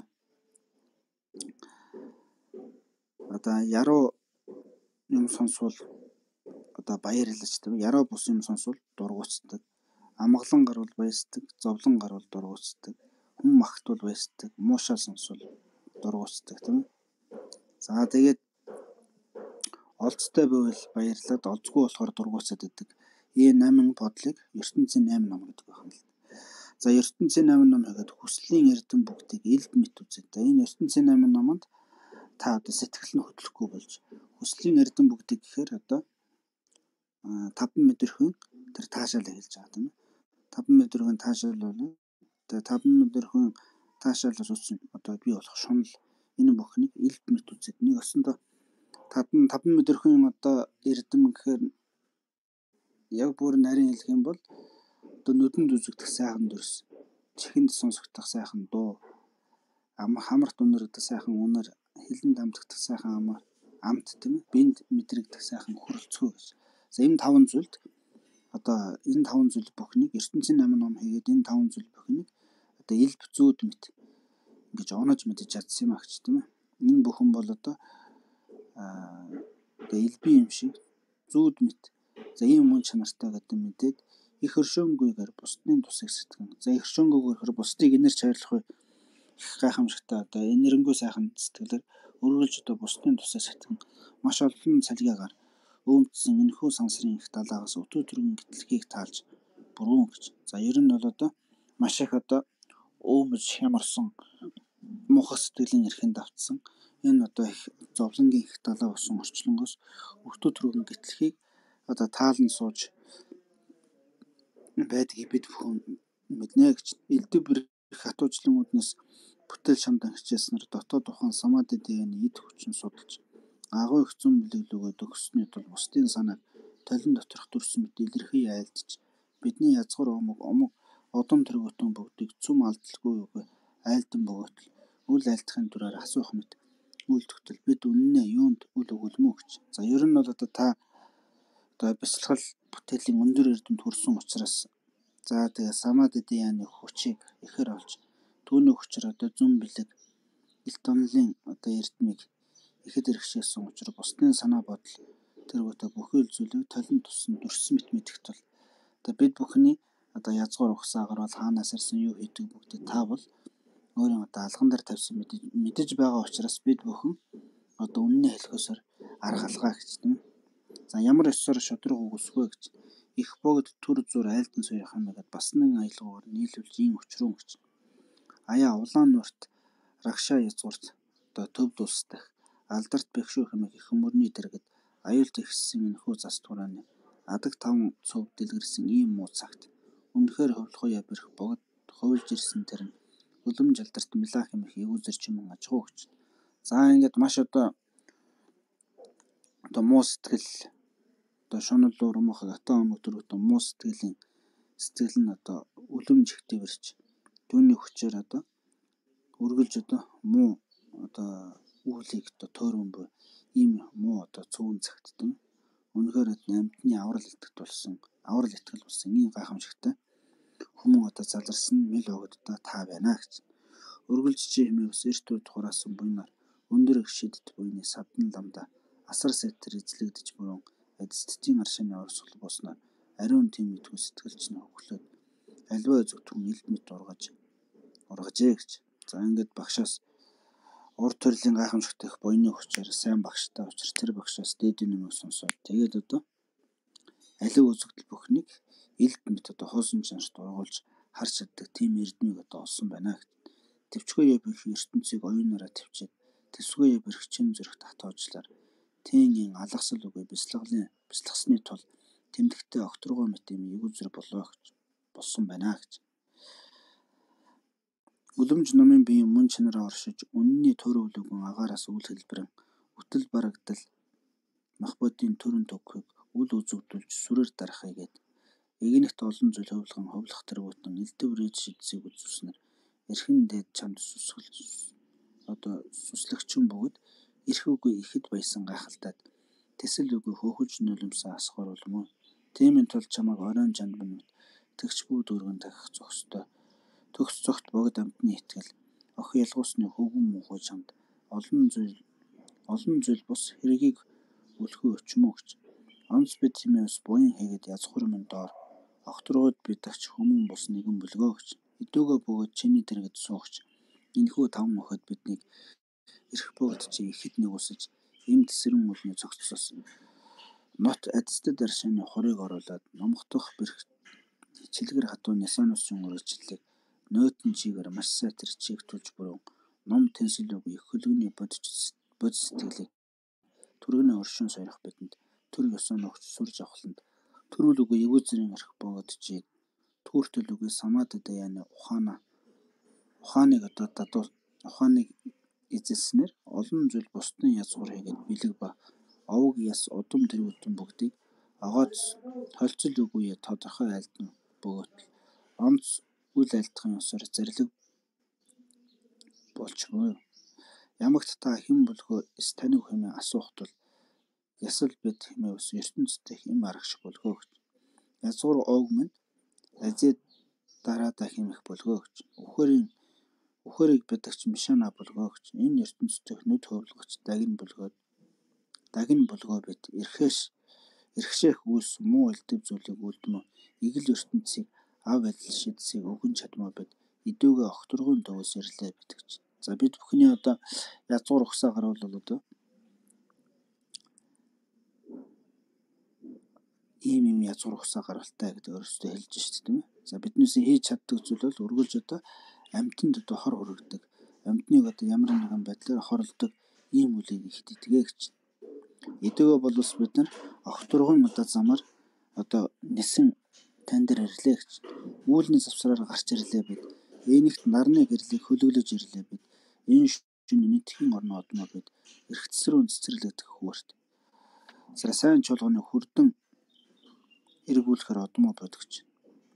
одоо яруу юм сонсвол одоо баярлаж тийм яруу бус юм сонсвол дургуутдаг. Амгалан гарвал баясдаг, зовлон гарвал дургуутдаг, хүн магтвал баясдаг, муушаа сонсвол дургуутдаг тийм. За тэгээд олцтой байвал баярлаад олзгүй болохоор дургуутсаад идэг. Ийм найман бодлыг ертөнцийн найман ном гэдэг байна. За ертөнцийн найман ном гэдэг хүслийн эрдэм бүгдийг элд мэт үзээд. За энэ ертөнцийн найман номонд та одоо сэтгэл нь хөдлөхгүй болж хүслийн эрдэм бүгдийг гэхээр одоо таван мэдрэхүйн тэр таашаалыг хэлж байгаа тийм ээ. таван мэдрэхүйн таашаал бол тэгээ таван мэдрэхүйн таашаалаас үсэн одоо бий болох шунал энэ бүхнийг элд мэт үзээд нэг өсөндөө таван таван мэдрэхүйн одоо эрдэм гэхээр яг бүр нарийн хэлэх юм бол одоо нүдэнд үзэгдэх сайхан дүрс, чихэнд сонсогдох сайхан дуу, ам хамарт үнэрэгдэх сайхан үнэр, хилэнд амтгдах сайхан амар амт тийм ээ. Бинд мэдрэгдэх сайхан хүрэлцгөө гэж. За энэ таван зүйлд одоо энэ таван зүйл бүхнийг ертөнцийн найман ном хийгээд энэ таван зүйл бүхнийг одоо элб зүүд мэт ингэж онож мэдэж чадсан юм агч тийм ээ. Энэ бүхэн бол одоо аа одоо элбийн юм шиг зүүд мэт. За ийм мөн чанартай гэдэг мэдээд их өршөөнгүйгээр бусдын тусыг сэтгэн. За их өршөөнгүйгээр бусдыг инэрч хайрлах их гайхамшигтай одоо энэрэнгүй сайхан сэтгэлээр өргөлж одоо бусдын тусаа сэтгэн. Маш олон цалигагаар өөмтсөн энэхүү сансрын их далаагаас өтөө түргэн гэтлэхийг таалж бүрүүн гэж. За ер нь бол одоо маш их одоо өөмөж хямарсан муухай сэтгэлийн эрхэнд давтсан энэ одоо их зовлонгийн их далаа болсон орчлонгоос өтөө түргэн гэтлэхийг одоо таалан сууж байдгийг бид бүхэн мэднэ гэж. Элдв бэр хатуужлын үднэс бүтээл шамдан хичээснээр дотоод ухаан самади дэний эд хүчин судалж агуу их зүүн бүлэглүүгээ төгссөний тул бусдын санааг толин доторх дүрсэн мэт илэрхий айлдж бидний язгуур омог омог одон тэргүүтэн бүгдийг цүм алдалгүй үгүй айлдан бөгөөтл үл айлтахын дүрээр асуух мэт үйлдэхтэл бид үнэнээ юунд үл өгүүлмө гэж. За ер нь бол одоо та одоо бясалгал бүтээлийн өндөр эрдэмт хүрсэн учраас за тэгээ самадидяны хүчийг ихээр олж түүний хүчээр одоо зүн бэлэг элт онолын одоо эрдмийг ихэд хэрэгшээсэн учраас бусдын санаа бодол тэргүүтээ бүхэл зүйлийг толин тусан дүрсэн мэт мэдэх тул одоо бид бүхний одоо язгуур ухсаагаар бол хаанаас ирсэн юу хийдэг бүгдийг та бол өөрийн одоо алган дээр тавьсан мэдэж, мэдэж байгаа учраас бид бүхэн одоо үнэнээ хэлэхөөсөр арга алгаа гэж тийм. За ямар ёсоор шудраг үгүйсгүй гэж их богд төр зур айлдан суух юм гээд бас нэгэн аялгаагаар нийлүүлж ийн өчрөн гэж. Аяа улаан нурт рагшаа язгуурт одоо төвд улс дах алдарт бэхшүү хэмээх их мөрний дэргэд аюулт ихссэн энэхүү зас турааны адаг таван цув дэлгэрсэн ийм муу цагт үнэхээр хөвлөхөе бэрх богд хөвлж ирсэн тэр нь үлэм жалдарт милаа хэмээх эвүүзэр чимэн ажгуу гэж. За ингээд маш одоо одоо муу сэтгэл одоо шунал уурмах атаа өнөдөр одоо муу сэтгэлийн сэтгэл нь одоо үлэмж ихтэйвэрч түүний хүчээр одоо үргэлж одоо муу одоо үүлийг одоо тойрон буй ийм муу одоо цөөн цагт тийм үнэхээр амьтны аврал итгэл болсон аврал итгэл болсон ийм гайхамшигтай хүмүүн одоо заларсан мэл өгдөө та байна гэж. Үргэлж чи хэмээгс эрт үд хураасан буйнаар өндөр их шидэт буйны садан ламда асар сэтэр эзлэгдэж бүрэн эцэстийн аршааны орсгол босноор ариун тийм итгүү сэтгэлч нь хөглөөд альва зөвтгөн илд мэт ургаж ургажээ гэж. За ингээд багшаас урд төрлийн гайхамшигтай их буйны хүчээр сайн багштай учир тэр багшаас дээд нэмийг сонсоод тэгээд одоо алив үзэгдэл бүхнийг илд мэт одоо хоосон чанарт ургуулж харж чаддаг тийм эрдмийг одоо олсон байна гэж. Төвчгөөе бэрх ертөнцийг оюунаараа төвчээд төсгөөе бэрх чин зүрх татоожлаар тэнгийн алгасал үгүй бясалгалын бясалгасны тул тэмдэгтэй огторгоо мэт юм эвүүзэр болоо гэж болсон байна гэж. Үлэмж номын биеийн мөн чанараа оршиж үнний төр өвлөгөн агаараас үл хэлбэрэн үтэл барагдал махбодын төрөн төгхөг үл үзэгдүүлж сүрээр дарахыг гээд эгнэгт олон зүйл хөвлгөн ховлох тэргүүтэн элдэв рээд шидсийг үзүүлснээр эрхэн дээд чамд сүсгэл одоо сүслэгчин бөгөөд эрх үгүй ихэд баясан гайхалтаад тэсэл үгүй хөөхөж нулимсаа асгар болмоо. Тиймийн тул чамайг оройн жанд минь тэгч бүгд өргөн тахих зохистой. Төгс цогт богд амтны итгэл ох ялгуусны хөвгөн мөнхөө чамд олон зүйл олон зүйл бус хэргийг үлхүү өчмөө гэж. Онц бид хэмээс буян хийгээд язгуур минь доор огторгоод бидагч хүмүүн бус нэгэн бөлгөө гэж. Идүүгээ бөгөөд чиний дэргэд суугч энэхүү таван охид биднийг эрх богд чи ихэд нэгүсэж эм тэсрэн үлний цогцлос нот адистад аршааны хорыг оруулаад номхдох бэрх чилгэр хатуу нясаанусын үргэлжлэлийг нойтон чигээр маш сайтар чигтүүлж бүрэн ном тэнсэл үгүй их хөлгөний бодж бод сэтгэлийг түргэнэ оршин сойрох бидэнд төр ёсоо ногч сүр жавхланд төрүүл үгүй эвүүзрийн эрх богд чи түүртэл үгүй самадидяны ухаана ухааныг одоо дадуу ухааныг эзэлснээр олон зүйл бусдын язгуур хийгээд бэлэг ба овог яс удам тэргүүтэн бүгдийг агооц толцол үгүй тодорхой айлдан бөгөөтл онц үл айлтгахын ёсоор зарлиг болчгүй. Ямагт та хэн бөлгөө эс танив хэмээн асуух тул ясал бид хэмээвс ертөнцтэй хэм арагш бөлгөө гэж. Язгуур ог минь азид дараада хэмэх бөлгөө гэж. Үхэрийн үхэрийг бидагч мишана бөлгөө гэж. Энэ ертөнцтэй нүд хөвлөгч дагин бөлгөөд дагин бөлгөө бид эрхэш эрхшээх үйлс муу элдэв зүйлийг үлдмө игэл ертөнцийг ав адил шидсийг өгөн чадмаа бид идүүгээ огторгуун төвөөс ирлээ бид гэж. За бид бүхний одоо язгуур ухсаагаар бол одоо ийм юм язгуур ухсаа гаралтай гэдэг өөрөөсөө хэлж шít тийм ээ. За биднээс хийж чаддаг зүйл бол үргэлж одоо амьтанд одоо хор хүргэдэг. Амьтныг одоо ямар нэгэн байдлаар хорлдог ийм үлийг ихд итгээ гэж. Идэгөө боловс бид нар огторгон одоо замаар одоо нисэн тань дээр ирлээ гэж. Үүлний завсраар гарч ирлээ бид. Энэгт нарны гэрлийг хөлөглөж ирлээ бид. Энэ шүн нийтхийн орноо одмоо бид. Эрхтсрүүн цэцэрлэгдэх хүрт. За сайн чуулганы хүрдэн эргүүлэхээр одмоо бодгч.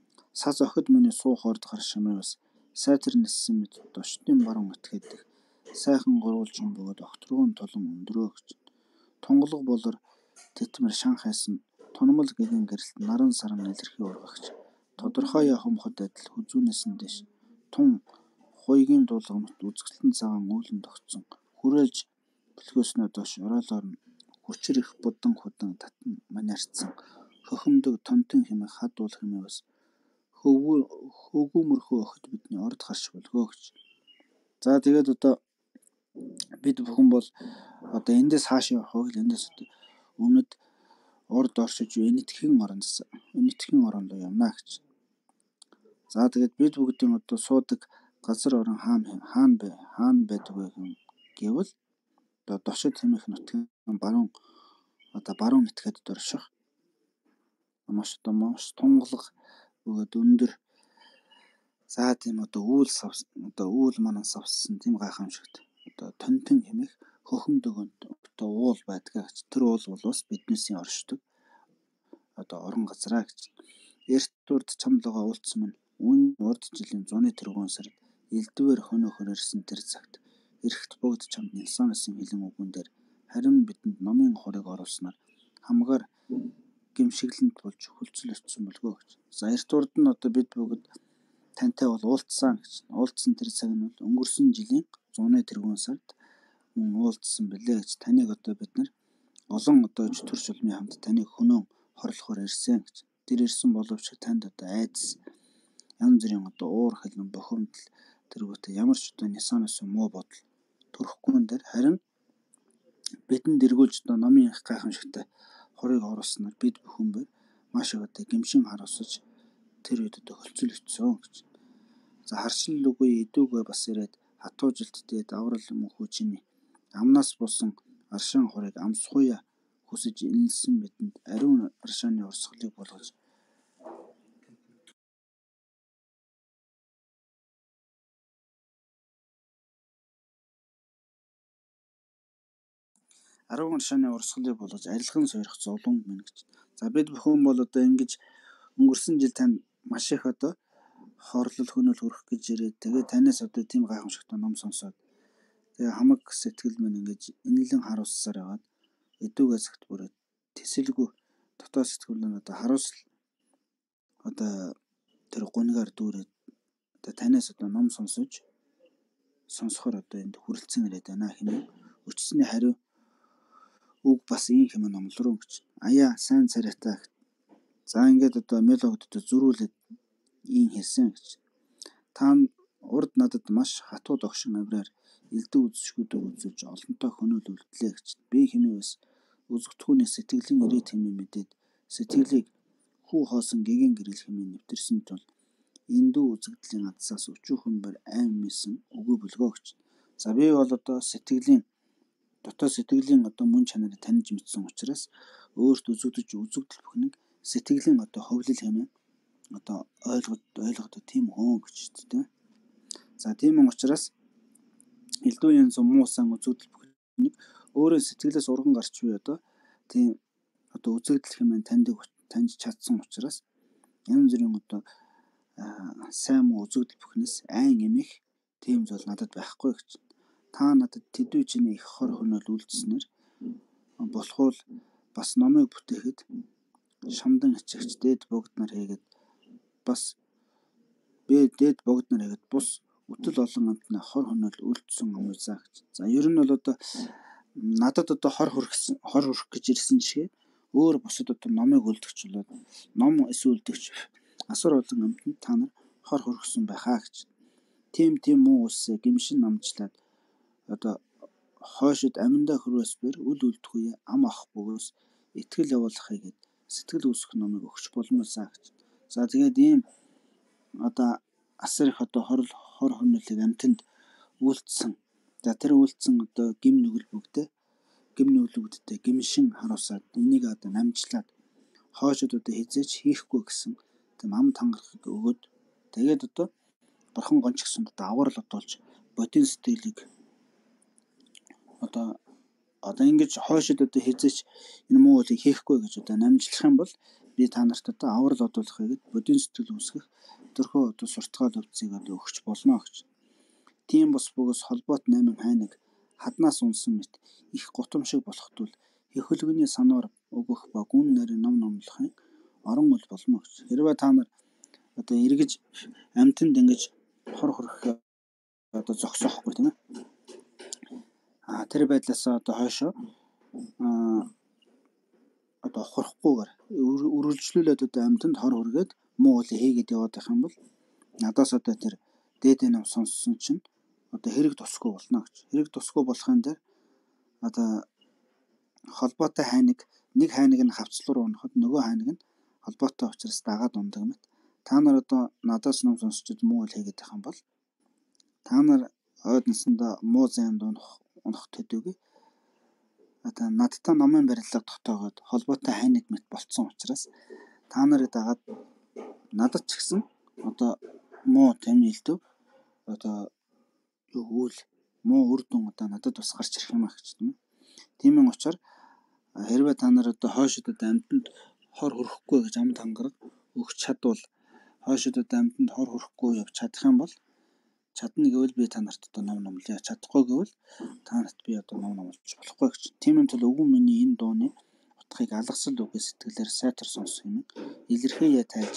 Саз охид миний суу хорд гар шимээс сайтар ниссэн мэт дошдын баруун этгээдэх сайхан гурвалжин бөгөөд огторгуун тулан өндрөө гэж. Тунгалаг болор тэтмэр шан хайсан тунмал гэгэн гэрэлт наран саран илэрхий ургагч. Тодорхой явхамхад адил хүзүүнээс нь дэш тун хуйгийн дуулгамт үзэгсэлтэн цагаан үүлэн тогтсон хүрээлж бөлхөөснөө доош ороолоор нь хүчир их будан худан татан манаарцсан хөхөмдөг тонтон хэмээх хад уул хэмээх бас хөвгүүмөрхөө охид бидний орд гарч болгоо гэж. За тэгээд одоо бид бүхэн бол одоо эндээс хаашаа явах вэ? Эндээс одоо өмнөд урд оршиж энэтхэн оронд энэтхэн орон руу явна гэж. За тэгээд бид бүгдийн одоо суудаг газар орон хаана хаана бэ? Хаана байдаг вэ гэвэл одоо дошид хэмээх нутгийн баруун одоо баруун этгээд орших маш одоо маш тунгалаг бөгөөд өндөр. За тийм одоо үүл савс одоо үүл манан савссан тийм гайхамшигт одоо тонтон хэмээх хөхөмдөг одоо уул байдаг гэж. Тэр уул бол бас биднээсийн оршдог одоо орон газраа гэж. Эрт урд чамлага уулцсан мань үн урд жилийн зуны тэргуун сард элдвэр хөнөөхөр ирсэн тэр цагт эрхт богд чамд Нэлсоносын хилэн үгэн дээр харин бидэнд номын хорыг оруулснаар хамгаар гимшиглэнт болж хөлцөл өчсөн болгоо гэж. За эрт урд нь одоо бид бүгд тантай бол уулзсан гэж. Уулзсан тэр цаг нь бол өнгөрсөн жилийн зуны тэргуун сард мөн уулзсан бэлээ гэж. Таныг одоо бид нар олон одоо төрч улмын хамт таныг хөнөөн хорлохоор ирсэн гэж. Тэр ирсэн боловч танд одоо айдас янз бүрийн одоо уур хилэн бохомдол тэргүүтээ ямар ч одоо Нэлсоноос муу бодол төрөхгүй нь дээр харин бидэнд эргүүлж одоо номын их гайхамшигтай хорыг оруулснаар бид бүхэн бай маш их одоо гимшин харуулсаж тэр үед одоо хөлцөл өчсөн гэж. За харшил үгүй идүүгээ бас ирээд хатуужилт дээд аврал мөнхөө чиний амнаас болсон аршин хорыг амсхуя хүсэж инэлсэн бидэнд ариун аршааны урсгалыг болгож ариун аршааны урсгалыг болгож арилган сойрох зовлон минь гэж. За бид бүхэн бол одоо ингэж өнгөрсөн жил танд маш их одоо хорлол хөнөөл хүрэх гэж ирээд тэгээ танаас одоо тийм гайхамшигтай ном сонсоод тэгээ хамаг сэтгэл минь ингэж инэлэн харуулсаар байгаад эдүүгээ цагт бүрээ тэсэлгүй дотоод сэтгэл нь одоо харуулсал одоо тэр гунгаар дүүрээд одоо танаас одоо ном сонсож сонсохоор одоо энд хүрэлцэн ирээд байна хэмээн өчсөний хариу үг бас ийм хэмээн номлороо гэж. Аяа сайн царайтай. За ингээд одоо мелогд одоо зөрүүлээд ийм хэлсэн гэж. Та урд надад маш хатуу догшин авраар элдв үзшгүүдээ үзүүлж олонтой хөнөөл үлдлээ гэж. Би хэмээвс үзэгдэхүүний сэтгэлийн ирээд хэмээн мэдээд сэтгэлийг хүү хоосон гэгэн гэрэл хэмээн нэвтэрсэн тул эндүү үзэгдлийн адсаас өчүүхэн бэр айн мэсэн үгүй бөлгөө гэж. За би бол одоо сэтгэлийн дотоод сэтгэлийн одоо мөн чанарыг таньж мэдсэн учраас өөрт үзэгдэж үзэгдэл бүхнийг сэтгэлийн одоо ховлол хэмээн одоо ойлгоод ойлгоод тийм хөөн гэж тийм. За тийм учраас элдв янз муусан үзэгдэл бүхнийг өөрөө сэтгэлээс урган гарч буй одоо тийм одоо үзэгдэл хэмээн танд таньж чадсан учраас янз бүрийн одоо сайн муу үзэгдэл бүхнээс айн эмих тийм зүйл надад байхгүй гэж. Та надад тэдүү чиний их хор хөнөөл үлдснээр болохуул бас номыг бүтээхэд шамдан хичээгч дээд богд нар хийгээд бас бэ дээд богд нар хийгээд бус өтөл олон амтны хор хөнөөл үлдсэн юм заа гэж. За ер нь бол одоо надад одоо хор хүрхсэн хор хүрх гэж ирсэн шиг өөр бусад одоо номыг үлдгч болоод ном эсвэл асар олон амтнд та нар хор хүрхсэн байхаа гэж. Тим тим муу үсээ гимшин намжлаад одоо хойшид аминдаа хөрөөс бэр үл үлдэхгүй ам ах бөгөөс итгэл явуулахыг гээд сэтгэл үүсэх номыг өгч болмоосаа гэж. За тэгээд ийм одоо асар их одоо хор хор хөнөөлийг амтнд үлдсэн. За тэр үлдсэн одоо гим нүгэл бүгдээ гим нүглүүдтэй гимшин харуулсаад энийг одоо намжлаад хойшид одоо хизээч хийхгүй гэсэн тийм ам тангарахыг өгөөд тэгээд одоо бурхан гончгсон одоо аврал одуулж бодийн сэтгэлийг одоо одоо ингэж хойшид одоо хизээч энэ муу үлийг хийхгүй гэж одоо намжлах юм бол би та нарт одоо аврал одуулахыг бодийн сэтгэл үүсгэх төрхөө одоо суртахаал өвцгийг одоо өгч болно гэж. Тийм бус бөгөөс холбоот найман хайныг хаднаас унсан мэт их гутам шиг болохтул хөхөлгөний санаар өгөх ба гүн нарийн ном номлохын орон үл болно гэж. Хэрвээ та нар одоо эргэж амьтанд ингэж хор хорих одоо зогсоохгүй тийм ээ. А тэр байдлаас одоо хойшоо а одоо хурахгүйгээр үргэлжлүүлээд одоо амьтанд хор хүргээд муу уулыг хийгээд яваад байх юм бол надаас одоо тэр дээдээ ном сонссон чинь одоо хэрэг тусгүй болно гэж. Хэрэг тусгүй болохын дээр одоо холбоотой хайныг нэг хайныг нь хавцлуур унахад нөгөө хайныг нь холбоотой учраас дагаад ундаг мэт. Та нар одоо надаас ном сонсчод муу үйл хийгээд байх юм бол та нар ойдносондоо муу зайд унах унах төдийгүй одоо надтай номын барилга тогтоогоод холбоотой хайныг мэт болцсон учраас та нарыг дагаад надад ч гэсэн одоо муу тэмээлтв одоо юу үйл муу үр дүн одоо надад бас гарч ирэх юм аа гэж тийм. Тиймэн учраас хэрвээ та нар одоо хойшид одоо амьтанд хор хүрэхгүй гэж амд хангараг өгч чадвал хойшид одоо амьтанд хор хүрэхгүй явж чадах юм бол чадна гэвэл би та нарт одоо ном номлоё. Чадахгүй гэвэл та нарт би одоо ном номлож болохгүй гэж. Тиймэн тул өвгөн миний энэ дууны утгыг алгасал үгээ сэтгэлээр сайтар сонсох юм. Илэрхийе тайлж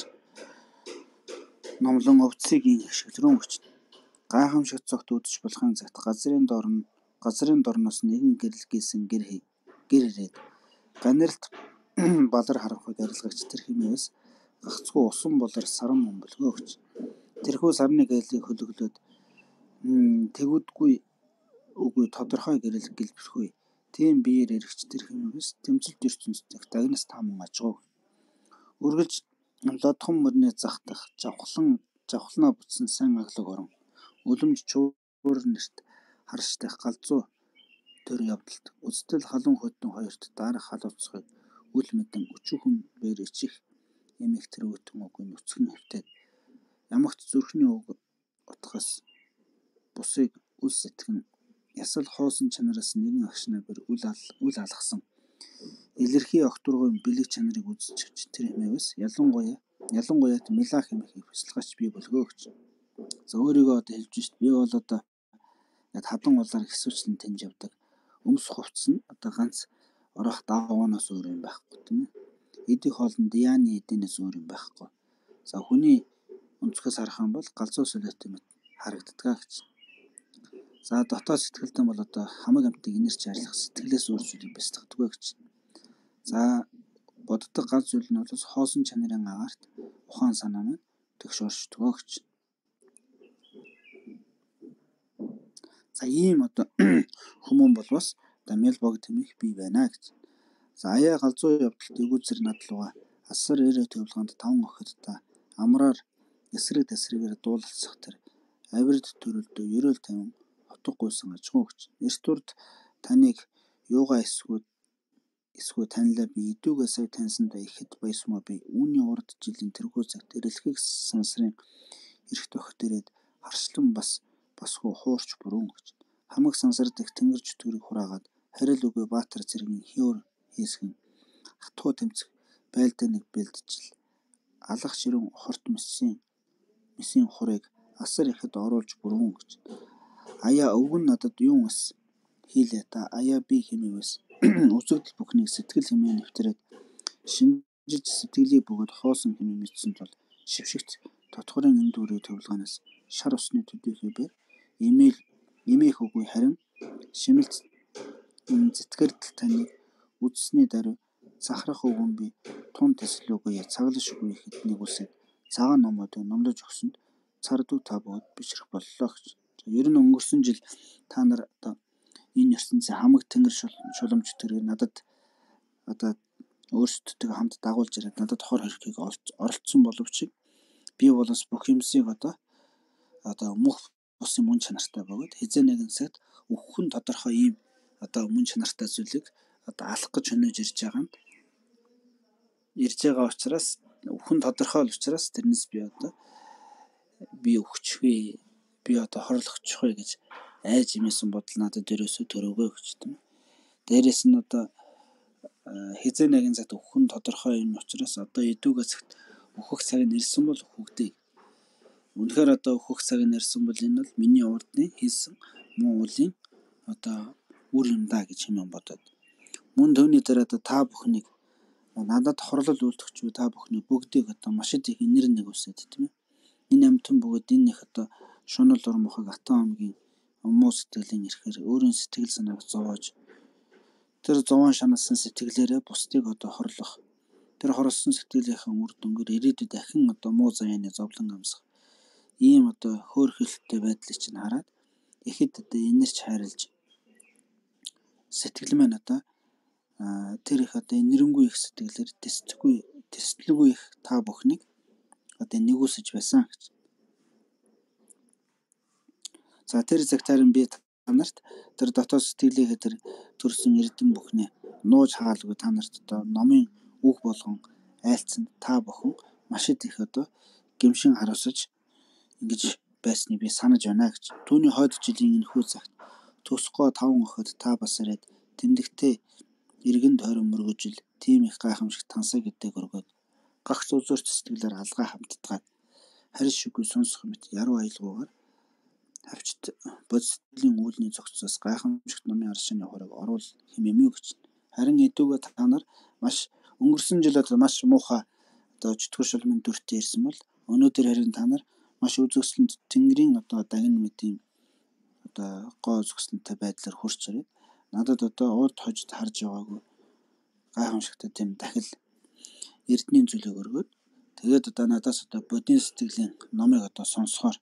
номлон өвдсийг ин хшгэлрүүн гэж. Гайхамшигт цогт үдчих болохын цагт газрын дор нь газрын дорноос нэгэн гэрэл гисэн гэр хий гэр ирээд ганаралт балар харанхуйг арилгагч тэр хэмээс гагцгүй усан болор саран мөмбөлгөө гэж. Тэрхүү сарны гэрэлийг хөлөглөөд тэгүдгүй үгүй тодорхой гэрэл гэлбэрхгүй. Тийм биеэр эргэж тэр хэмээс тэмцэлт ертөнцийг дагнас тааман ажгүй. Үргэлж лодхон мөрний зах дах жавхлан жавхланаа бүтсэн сайн аглаг орон үлэмж чуур нэрт харшдах галзуу төр явдалт үстэл халуун хөтөн хоёрт дарах халууцхыг үл мэдэн өчүүхэн бээр ичих эмих тэрвэтэн үгүй нүцгэн хөвтөд ямагт зүрхний үг утгаас бусыг үл сэтгэн ясал хоосон чанараас нэгэн агшнаа бэр үл үл алгасан илэрхий огтургын бэлэг чанарыг үзчих тэр хэмээс ялангуяа ялангуяат милах эмхийг хөсөлгаач би болгөө гэж. За өөрийгөө одоо хэлж шít би бол одоо яг хадан улаар хэсвэрчлэн тэнж явдаг. Өмс хувцс нь одоо ганц орох даавууноос өөр юм байхгүй тийм ээ. Эдийн хоолнд яаны эдинээс өөр юм байхгүй. За хүний өнцгөөс харах юм бол галзуу солиотой мэт харагддаг гэж. За дотоод сэтгэлдэн бол одоо хамаг амтыг инэрч арилгах сэтгэлээс өөр зүйлийг бэлтгэдэг гэж. За боддог ганц зүйл нь бол хоосон чанарын агаарт ухаан санаа маань төгш оршдог гэж. За ийм одоо хүмүүн бол бас дамял бог тэмих бий байна гэж. За аяа галзуу явдалт өгүүлзэр надлууга асар эрэ төвлөгөнд таван охид та амраар эсрэг тесрэгээр дуулалцах тэр авирд төрөлдөө ерөөл тавин хотгойсон ажгүй гэж. Эртүрд таныг юугаа эсгүүд эсгүү танилаа би идүүгээ сая таньсандаа ихэд баясмаа би үүний урд жилийн тэрхүү цагт эрэлхийг сансрын эрх тохит ирээд харшлан бас басгүй хуурч бүрүүн гэж. Хамаг сансарт их тэнгэр чөтгөрийг хураагаад харил үгүй баатар зэргийн хиор хийсгэн хатгуу тэмцэх байлдаа нэг бэлджил алах ширүүн хорт мэсийн мэсийн хурыг асар ихэд оруулж бүрүүн гэж. Аяа өвгөн надад юу эс хийлээ та аяа би хэмээвэс үзэгдэл бүхнийг сэтгэл хэмээн нэвтрээд шинжиж сэтгэлийг бөгөөд хоосон хэмээн мэдсэн тул шившигт тотхорын энэ дүүрийн төвлөгөөс шар усны төдийхөө бэр имэйл имээх үгүй харин шимэлт зэтгэрдэл таныг үзсний даруй захрах өвгөн би тун тэслүүгээ цаглаш үгүй ихэд нэг үсэд цагаан номоод номлож өгсөнд цардуу та бод бичрэх боллоо гэж. Ер нь өнгөрсөн жил та нар одоо энэ ертөнцийн хамаг тэнгэр шуламж төрөөр надад одоо өөрсдөө хамт дагуулж ирээд надад хор хорхийг оролцсон боловч би болоос бүх юмсыг одоо одоо мөх бусын мөн чанартай бөгөөд хизээ нэгэн цагт өвхөн тодорхой ийм одоо мөн чанартай зүйлийг одоо алах гэж хөнөөж ирж байгаа юм. Ирж байгаа учраас өвхөн тодорхой л учраас тэрнээс би одоо би өгчвээ би одоо хорлогчгүй гэж айж имээсэн бодол надад ерөөсөө төрөөгөө гэж тийм. Дээрээс нь одоо хизээ нэгэн цагт өвхөн тодорхой юм учраас одоо идүүгээ цагт өөхөх цаг нь ирсэн бол өөхөгдөө. Үнэхээр одоо хөх цаг нэрсэн бол энэ бол миний урдны хийсэн муу уулын одоо үр юм да гэж хэмээн бодоод. Мөн түүний дээр одоо та бүхнийг надад хорлол үйлдэгч буй та бүхний бүгдийг одоо маш их нэр нэг үсэд тийм ээ. Энэ амтан бүгд энэ их одоо шунал урмахыг Атан аймгийн муу сэтгэлийн ирэхээр өөрийн сэтгэл санааг зовоож тэр зовоон шаналсан сэтгэлээрээ бусдыг одоо хорлох. Тэр хорлсон сэтгэлийнхэн үр дүнгээр ирээдүйд дахин одоо муу заяаны зовлон амсах ийм одоо хөөрхөлттэй байдлыг чинь хараад ихэд одоо инэрч хайрлж сэтгэл маань одоо тэр их одоо нэрэнгүй их сэтгэлээр тэсэлгүй тэсэлгүй их та бүхнийг одоо нэгүсэж байсан гэж. За тэр цагтаарин би та нарт тэр дотоод сэтгэлийнхээ тэр төрсэн эрдэм бүхнээ нууж хаалгүй та нарт одоо номын үг болгон айлцсан та бүхэн маш их одоо гэмшин харуулж ингэж байсныг би санаж байна гэж. Түүний хойд жилийн энэхүү цагт төсгөө таван охид та бас ирээд тэмдэгтэй иргэн тойрон мөргөжл тийм их гайхамшиг тансаа гэдэг өргөд гагц үзүүрт сэтгэлээр алгаа хамтдгаад харис шүгүй сонсох мэт яруу аялгуугаар хавчт бодисдлийн үүлний зохицоос гайхамшигт номын аршины хорог оруул хэмээмүү гэж. Харин эдүүгээ та нар маш өнгөрсөн жилд маш муухай одоо чөтгөр шулмын дүртэй ирсэн бол өнөөдөр харин та нар маш үзэгсэлэнд Тэнгэрийн одоо дагна мэдийн одоо гоо үзэгсэлэнтэй байдлаар хурч ирээд надад одоо урд хожид харж байгаагүй гайхамшигтай тийм дахил эрдний зүйлийг өргөөд тэгээд одоо надаас одоо бодийн сэтгэлийн номыг одоо сонсохоор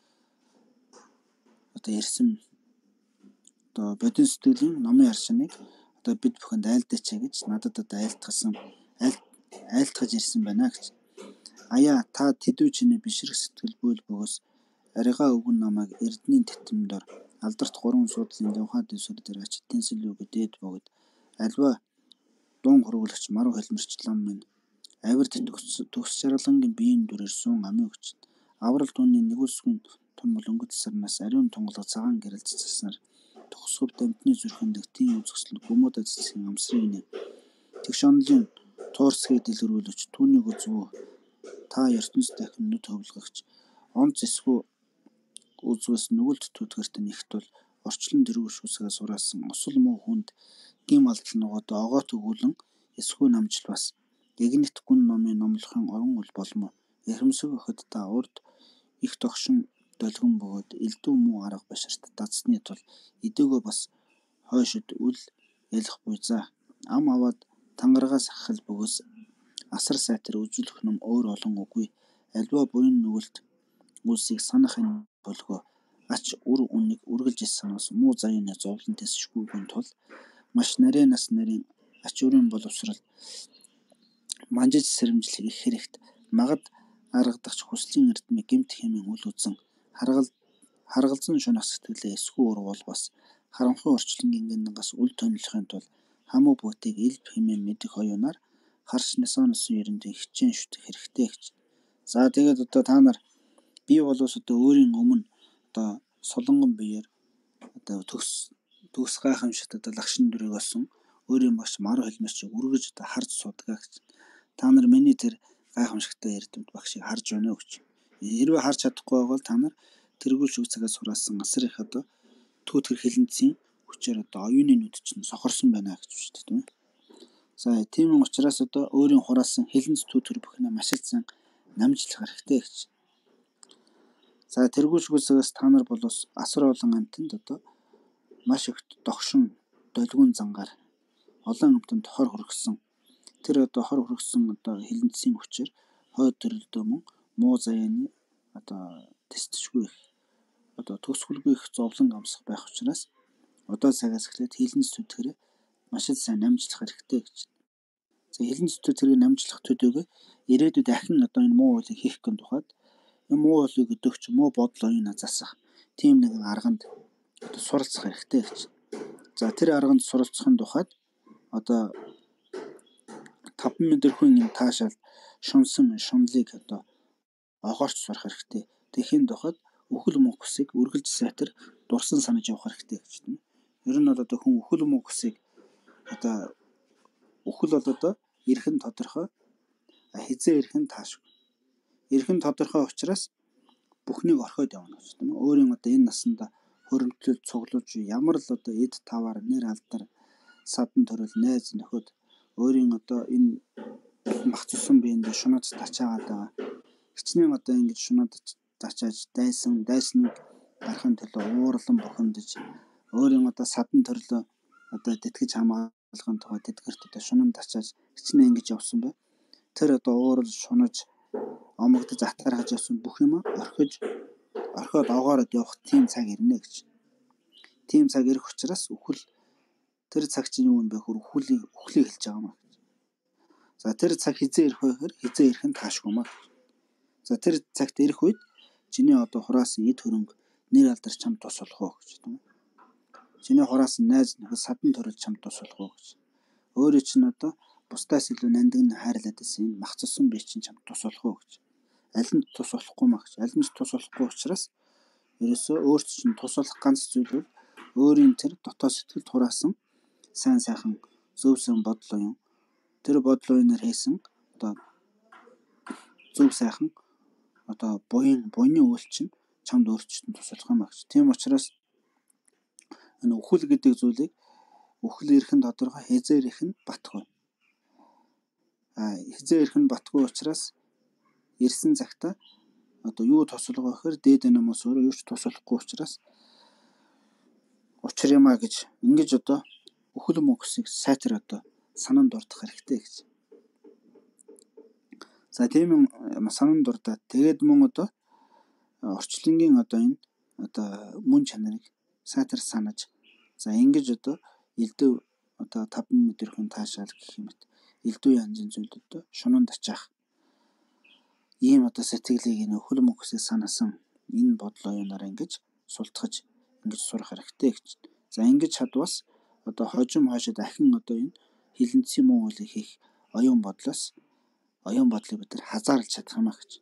одоо ирсэн одоо бодийн сэтгэлийн номын аршиныг одоо бид бүхэнд айлдаач гэж надад одоо айлтгасан айлтгаж ирсэн байна гэж. Аяа та тэдүү чиний бишрэх сэтгэл бүйл бөгөөс аригаа өвгөн намайг эрдний тэтмдор алдарт гурван суудлын явхаа дэвсгэр дээр ачид тэнсэл үгээ дээд богд альва дуун хургуулагч маруу хэлмэрчлэн минь авирт төгс шаргалангийн биеийн дүрээр суун амиу гэж. Аврал түүний нэгүсгэн томбол өнгөт сарнаас ариун тунгалаг цагаан гэрэлц цаснаар төгсгөв дамтны зүрхэн дэх тийм үзэсгэлэн гүмөдө цэцгийн амсрыг нэ тэгш онлын туурсгийг дэлгэрүүлж түүнийг үзвүү та ертөнц дахин нүд хөвлөгч онц эсгүй үзвэс нүгэлт түтгэрт нэгт бол орчлон дэрүүш үсгээ сураасан осол муу хүнд гим алдал нугад огоот өгүүлэн эсгүй намжил бас ягнит гүн номын номлохын орон үл болмо эрхэмсэг өхөд та урд их тогшин долгон бөгөөд элдв муу арга баширт дадсны тул идээгөө бас хойшид үл ялах буй за ам аваад тангарагаас хахал бөгөөс асар сайтар үзүүлэх ном өөр олон үгүй альва буян нүгэлт үлсийг санахын болгоо ач үр үнийг үргэлж санаас муу заяаны зовлон тэсшгүйгийн тул маш нарийнаас нарийн ач үрийн боловсрал манжиж сэрэмжлэх их хэрэгт магад аргадагч хүслийн эрдмэ гэмт хэмээн үл үзэн харгал харгалзан шунах сэтгэлээ эсгүй урвал бас харанхуй орчлонгийн гингаас үл тонилохын тул хамуу бүгдийг элб хэмээн мэдэх оюунаар харш нисоносон ерөндөө хичээн шүтэх хэрэгтэй гэж. За тэгээд одоо та нар би болоос одоо өөрийн өмнө одоо солонгон биеэр одоо төгс төгс гайхамшигт одоо лагшин дүрийг олсон өөрийн багш маруу хэлмэрчиг үргэж одоо харж судгаа гэж. Та нар миний тэр гайхамшигтай эрдэмт багшийг харж байна уу гэж. Хэрвээ харж чадахгүй бол та нар тэргүүл шиг цагаас сураасан асар их одоо түүтгэр хилэнцийн хүчээр одоо оюуны нүд чинь сохорсон байна гэж байна шүү дээ. За тийм учраас одоо өөрийн хураасан хилэнц түүтгэр бүхнээ маш их зан намжлах хэрэгтэй гэж. За тэргүүл шиг цагаас та нар болоос асар олон амтнд одоо маш их догшин долгион зангаар олон амтнд хор хөргсөн тэр одоо хор хөргсөн одоо хилэнцийн хүчээр хойд төрөлдөө мөн муу заяаны одоо тэсдэггүй их одоо төсвөлгүй их зовлон амсах байх учраас одоо цагаас эхлээд хилэнц төдгөрөө маш их сайн намжлах хэрэгтэй гэж. За хилэнц төдгөрийг намжлах төдийгөө ирээдүйд дахин одоо энэ муу уулыг хийх гэн тухайд энэ муу уулыг өдөгч муу бодол оюуна засах тийм нэгэн арганд одоо суралцах хэрэгтэй гэж. За тэр арганд суралцахын тухайд одоо таван мэдрэхүйн юм таашаал шунсан шунлыг одоо огоорч сурах хэрэгтэй. Тэхийн тухайд үхэл мөх хүсийг үргэлж сайтар дурсан санаж явах хэрэгтэй гэж байна. Ер нь бол одоо хүн үхэл мөх хүсийг одоо үхэл бол одоо эрхэн тодорхой хизээ эрхэн таашгүй. Эрхэн тодорхой учраас бүхнийг орхиод явна гэж тийм үү. Өөрийн одоо энэ насанда хөрөмтлөл цуглуулж ямар л одоо эд таваар нэр алдар садан төрөл найз нөхөд өөрийн одоо энэ мах цусан биендээ шунаад тачаагаад байгаа. Хичнээн одоо ингэж шунаад тачааж дайсан дайсныг гарахын төлөө уурлан бухимдаж өөрийн одоо садан төрлөө одоо тэтгэж хамгаалахын тулд тэдгэрт одоо шунан тачааж хичнээн ингэж явсан бай. Тэр одоо уурал шунаж омогдож атгархаж явсан бүх юм орхиж орхиод огоороод явах тийм цаг ирнэ гэж. Тийм цаг ирэх учраас үхэл тэр цаг чинь юу юм бэ хөр үхлийг үхлийг хэлж байгаа юм. За тэр цаг хизээ ирэх вэ гэхээр хизээ ирэх нь таашгүй маа. За тэр цагт ирэх үед чиний одоо хураасан эд хөрөнгө нэр алдар чамд тус болох уу гэж тийм. Чиний хураасан найз нөхөд садан төрөл чамд тус болох уу гэж. Өөрөө чинь одоо бусдаас илүү нандин хайрлаад байсан энэ мах цусан би чинь чамд тус болох уу гэж. Аль нь тус болохгүй маа гэж. Аль нь тус болохгүй учраас ерөөсөө өөрт чинь тус болох ганц зүйл бол өөрийн тэр дотоод сэтгэлд хураасан сайн сайхан зөв сөн бодлоо юм. Тэр бодлоо инээр хийсэн одоо зөв сайхан одоо буян буйны үйл чинь чамд өөрчлөлтөнд туслах юм байна. Тийм учраас энэ үхэл гэдэг зүйлийг үхэл ирэх нь тодорхой, хизээ ирэх нь батгүй. А хизээ ирэх нь батгүй учраас ирсэн цагта одоо юу тослох вэ гэхээр дээд намаас өөрөө юу ч тослохгүй учраас учир юмаа гэж ингэж одоо үхэл мөксийг сайтар одоо санан дурдах хэрэгтэй гэж. За тийм юм санан дурдаад тэгээд мөн одоо орчлонгийн одоо энэ одоо мөн чанарыг сайтар санаж за ингэж одоо элдв одоо таван өдрийн таашаал гэх юм бит элдв янзын зүйлүүд шунанд ачаах ийм одоо сэтгэлийг энэ үхэл мөксийг санасан энэ бодлоо юунаар ингэж султгаж ингэж сурах хэрэгтэй гэж. За ингэж чадвас одоо хожим хойшоо дахин одоо энэ хилэнцгийн муу үйлийг хийх оюун бодлоос оюун бодлыг бид нар хазаарлаж чадах юм а гэж.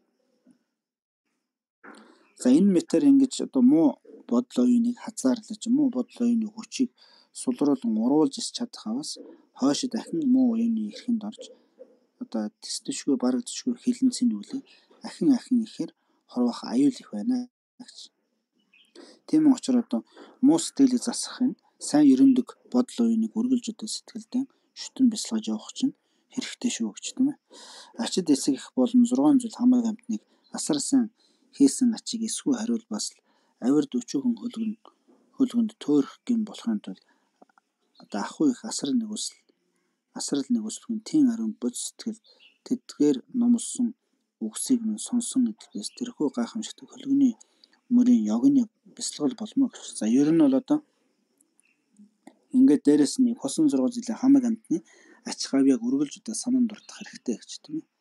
За энэ метр ингэж одоо муу бодол оюуныг хазаарлаж муу бодол оюуны хүчийг сулруулан уруулж ис чадах аваас хойшоо дахин муу оюуны эрхэнд орж одоо тэсдэшгүй барагдшгүй хилэнцгийн үйлийг ахин ахин ихээр хорвох аюул их байна гэж. Тийм учраас одоо муу сэтгэлийг засахын сайн ерөндөг бодол оюуныг үргэлж одоо сэтгэлдээ шүтэн бясалгаж явах чинь хэрэгтэй шүү гэж тийм ээ. Ачид эсэх их болон зургаан зүйл хамаг амтныг асар сайн хийсэн ачиг эсгүй хариул бас авирд өчүүхэн хөлгөн хөлгөнд төөрөх гэм болохын тулд одоо ахгүй их асар нэгүсэл асрал нэгүслэн тийн ариун бод сэтгэл тэдгээр номлосон үгсийг нь сонсон эдлээс тэрхүү гайхамшигт хөлгөний мөрийн ёгны бясалгал болмоо гэж. За ер нь бол одоо ингээд дээрэс нь хосон зургал жилийн хамаг амтны ач хавьяаг үргэлж одоо санан дурдах хэрэгтэй гэж тийм ээ.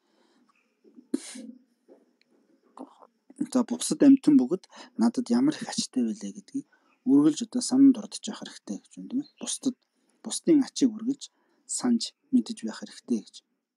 За бусад амтэн бүгд надад ямар их ачтай байлээ гэдгийг үргэлж одоо санан дурдж явах хэрэгтэй гэж байна тийм ээ. Бусдад бусдын ачийг үргэлж санаж мэдэж байх хэрэгтэй гэж.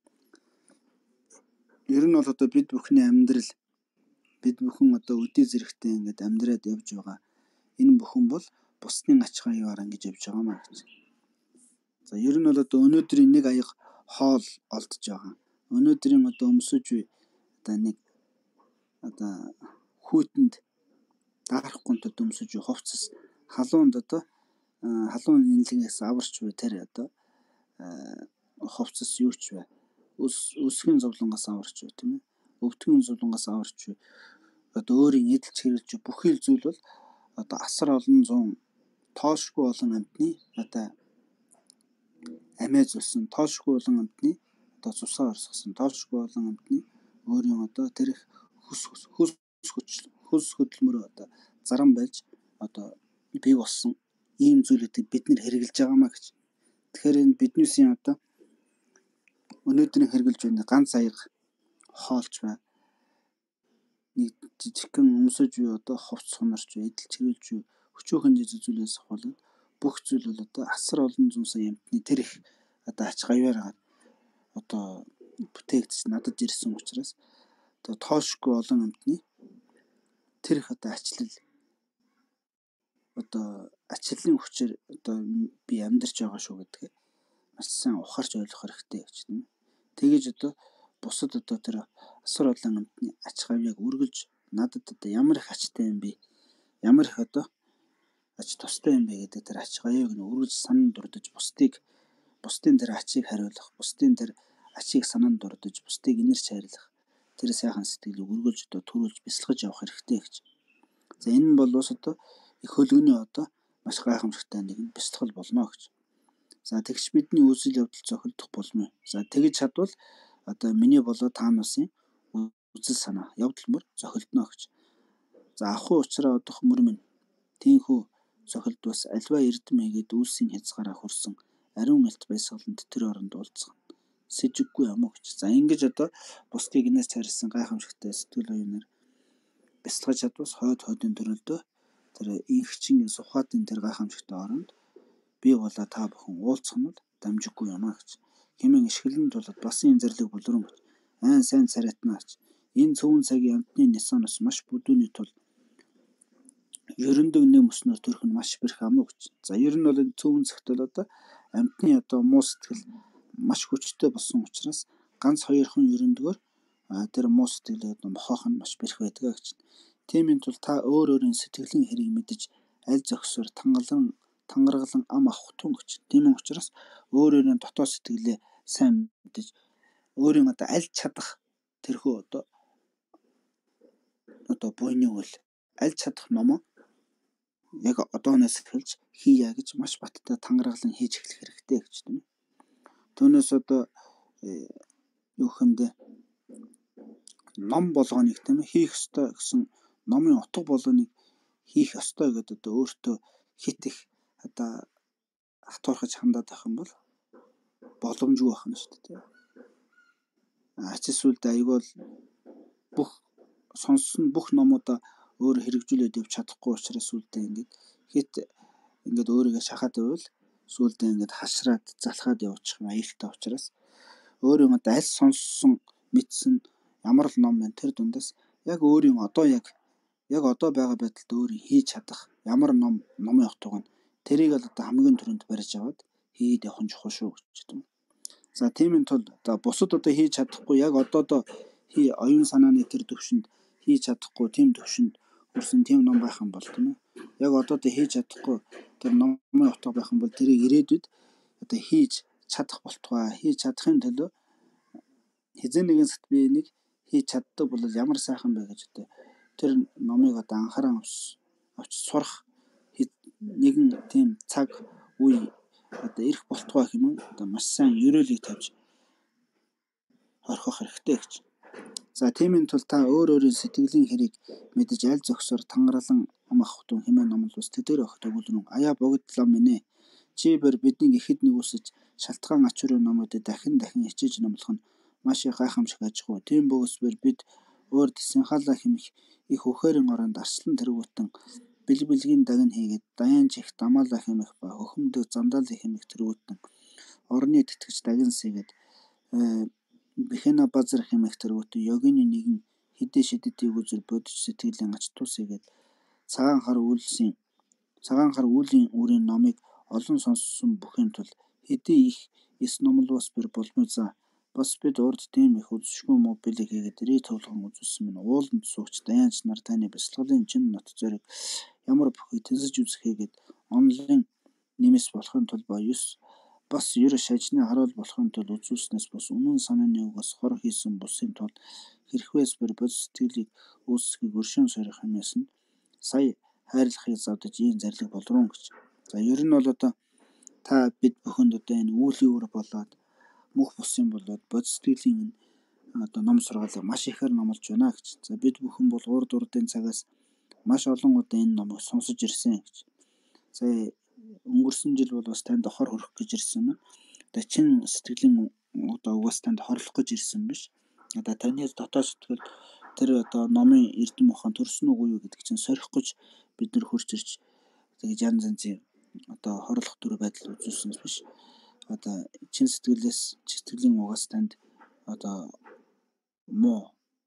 Ер нь бол одоо бид бүхний амьдрал бид бүхэн одоо өдий зэрэгтэй ингээд амьдраад явж байгаа. Энэ бүхэн бол бусдын ач хавьяар ингэж явж байгаа маа гэж. За ер нь бол одоо өнөөдрийн нэг аяга хоол олдож байгаа. Өнөөдрийн одоо өмсөж буй одоо нэг одоо хүүтэнд дарахгүй тул өмсөж буй хувцас халуунд одоо халуун нэлгээс аварч буй тэр одоо хувцас юу ч бай. Өс өсгийн зовлонгоос аварч буй тийм ээ. Өвдгөн зовлонгоос аварч буй. Одоо өөрийн эдэлж хэрэглэж бүхий л зүйл бол одоо асар олон зуун тоошгүй олон амтны одоо амиа зүйлсэн тоошгүй олон амтны одоо цусаа орсгосон тоошгүй олон амтны өөрийн одоо тэр их хөс хөс хөс хөс хөдөлмөр одоо зарам байж одоо бий болсон ийм зүйлүүдийг бид нэр хэрэгжилж байгаамаа гэж. Тэгэхээр энэ биднээсийн одоо өнөөдрийн хэрэгжилж байна ганц аяга хоолч бай. Нэг жижигхэн өмсөж буй одоо хувц хонорч бай, эдэлж хэрэглэж буй өчүүхэн жижиг зүйлээс хавуулаад бүх зүйл бол одоо асар олон зуун сая амтны тэр их одоо ач хавьяар одоо бүтээгдэж надад ирсэн учраас одоо тоошгүй олон амтны тэр их одоо ачлал одоо ачлалын хүчээр одоо би амьдарч байгаа шүү гэдгээ маш сайн ухаарч ойлгох хэрэгтэй гэж тийм ээ. Тэгэж одоо бусад одоо тэр асар олон амтны ач хавьяаг үргэлж надад одоо ямар их ачтай юм бэ? Ямар их одоо ач тустай юм бэ гэдэг тэр ач гоёг нь үргэлж санан дурдж бусдыг бусдын тэр ачийг хариулах, бусдын тэр ачийг санан дурдж бусдыг инэрч хайрлах тэр сайхан сэтгэлийг үргэлж одоо төрүүлж бясалгаж явах хэрэгтэй гэж. За энэ нь бол бас одоо их хөлгөний одоо маш гайхамшигтай нэгэн бясалгал болно гэж. За тэгж бидний үйл явдал цохилдох болмоо. За тэгж чадвал одоо миний болоо та нарын үзэл санаа явдал мөр цохилдно гэж. За ахуй учраа удах мөр минь тийхүү цохилд бас альва эрдэм хийгээд үйлсийн хязгаараа хүрсэн ариун элт байсгаланд тэр оронд уулзах сэжиггүй юм уу гэж. За ингэж одоо бусдыг инээс царилсан гайхамшигтай сэтгэл оюунаар бясалгаж чадвал хойд хойдын төрөлдөө тэр инхчин сухатын тэр гайхамшигтай оронд би болоо та бүхэн уулзах нь дамжиггүй юм аа гэж. Хэмээн ишгэлэн тулд басын зэрлэг бүлрэн гэж. Айн сайн царайтнаач. Энэ цөөн цагийн амтны нисаноос маш бүдүүний тул ерөндөг нэм өснөр төрөх нь маш бэрх ам уу гэж. За ер нь бол энэ цөөн цагт бол одоо амтны одоо муу сэтгэл маш хүчтэй болсон учраас ганц хоёрхан ерөндгөөр тэр муу сэтгэлээ мохоох нь маш бэрх байдаг гэж. Тиймийн тул та өөр өөрийн сэтгэлийн хэрийг мэдэж аль зохисоор тангалан тангаргалан ам авах тун гэж. Тийм учраас өөр өөрийн дотоод сэтгэлээ сайн мэдэж өөрийн одоо аль чадах тэрхүү одоо одоо буйны үл аль чадах номоо яг одооноос эхэлж хийя гэж маш баттай тангаргалан хийж эхлэх хэрэгтэй гэж тийм. Түүнээс одоо юу хэмдэ ном болгоныг тийм хийх ёстой гэсэн номын утга болгоныг хийх ёстой гэдэг одоо өөртөө хит их одоо хатуурхаж хандаад байх юм бол боломжгүй байх нь шүү дээ. Ач эсвэл айгуул бүх сонссон бүх номуудаа өөр хэрэгжүүлээд явж чадахгүй учраас сүлдээ ингээд хит ингээд өөрийгөө шахаад байвал сүлдээ ингээд хашраад залхаад явуучих юм аюултай учраас өөрийн одоо аль сонссон мэдсэн ямар л ном вэ тэр дундаас яг өөрийн одоо яг яг одоо байгаа байдалд өөрийн хийж чадах ямар ном номын утга нь тэрийг л одоо хамгийн түрүүнд барьж аваад хийгээд явах нь чухал шүү гэж тийм. За тиймийн тулд одоо бусад одоо хийж чадахгүй яг одоодоо хий оюун санааны тэр төвшөнд хийж чадахгүй тийм төвшөнд хүрсэн тийм ном байх юм бол тийм ээ. Яг одоодоо хийж чадахгүй тэр номын утга байх юм бол тэрийг ирээдүйд одоо хийж чадах болтугай хийж чадахын төлөө хэзээ нэгэн сат би энийг хийж чаддаг бол ямар сайхан бэ гэж одоо тэр номыг одоо анхааран авч сурах нэгэн тийм цаг үе одоо ирэх болтугай хэмээн одоо маш сайн ерөөлийг тавьж орхих хэрэгтэй гэж. За тиймийн тул та өөр өөрийн сэтгэлийн хэрийг мэдэж аль зохисоор тангаралан ам авах тун хэмээн номлол бас тэдгээр охид өгүүлрэн аяа богдлоо минь ээ. Чи бэр биднийг ихэд нэгүсэж шалтгаан ачуурын номуудыг дахин дахин хичээж номлох нь маш их гайхамшиг аж ахуй. Тийм бөгөөс бэр бид өөр Синхалаа хэмэх их өхөөрийн оронд арслан тэргүүтэн бэлбэлгийн дагн хийгээд даян чих дамаалаа хэмэх ба хөхөмдөг зандаалыг хэмэх тэргүүтэн орны тэтгэж дагн сэгээд Бэхэна базар хэмэх тэргүүтэн йогины нэгэн хэдий шидэдийг үзэр бодож сэтгэлийн ач тусээгээд цагаан хар үйлсийн цагаан хар үлийн үрийн номыг олон сонссон бүхэн тул хэдий их эс номлоос бэр болмоо за бас бид урд тийм их үзшгүй муу бэлэг хийгээд рий төвлгөн үзүүлсэн минь ууланд суугч даянч нар таны бясалгалын чин нот зориг ямар бүхий тэнсэж үзэхээгээд онлын нэмэс болохын тулд ба ёс бас ер шажны харуул болохын тулд үзүүлснээс бас үнэн санааны угаас хор хийсэн бусын тулд хэрхвээс бэр бод сэтгэлийг үүсгэхийг өршөөн сорих хэмээс нь сая хайрлахыг завдаж ийм зарлиг болрон гэж. За ер нь бол одоо та бид бүхэнд одоо энэ үүлийн үр болоод мөх бусын болоод бод сэтгэлийн одоо ном сургаалыг маш ихээр номлож байна гэж. За бид бүхэн бол урд урдын цагаас маш олон удаа энэ номыг сонсож ирсэн гэж. За өнгөрсөн жил бол бас танд хор хөрөх гэж ирсэн юм. Одоо чин сэтгэлийн одоо угаас танд хорлох гэж ирсэн биш. Одоо таны дотоод сэтгэл тэр одоо номын эрдэм ухаан төрсөн үгүй юу гэдэг чинь сорих гэж бид нар хурж ирж тэгээд янз янзын одоо хорлох төр байдал үзүүлсэнс биш. Одоо чин сэтгэлээс сэтгэлийн угаас танд одоо муу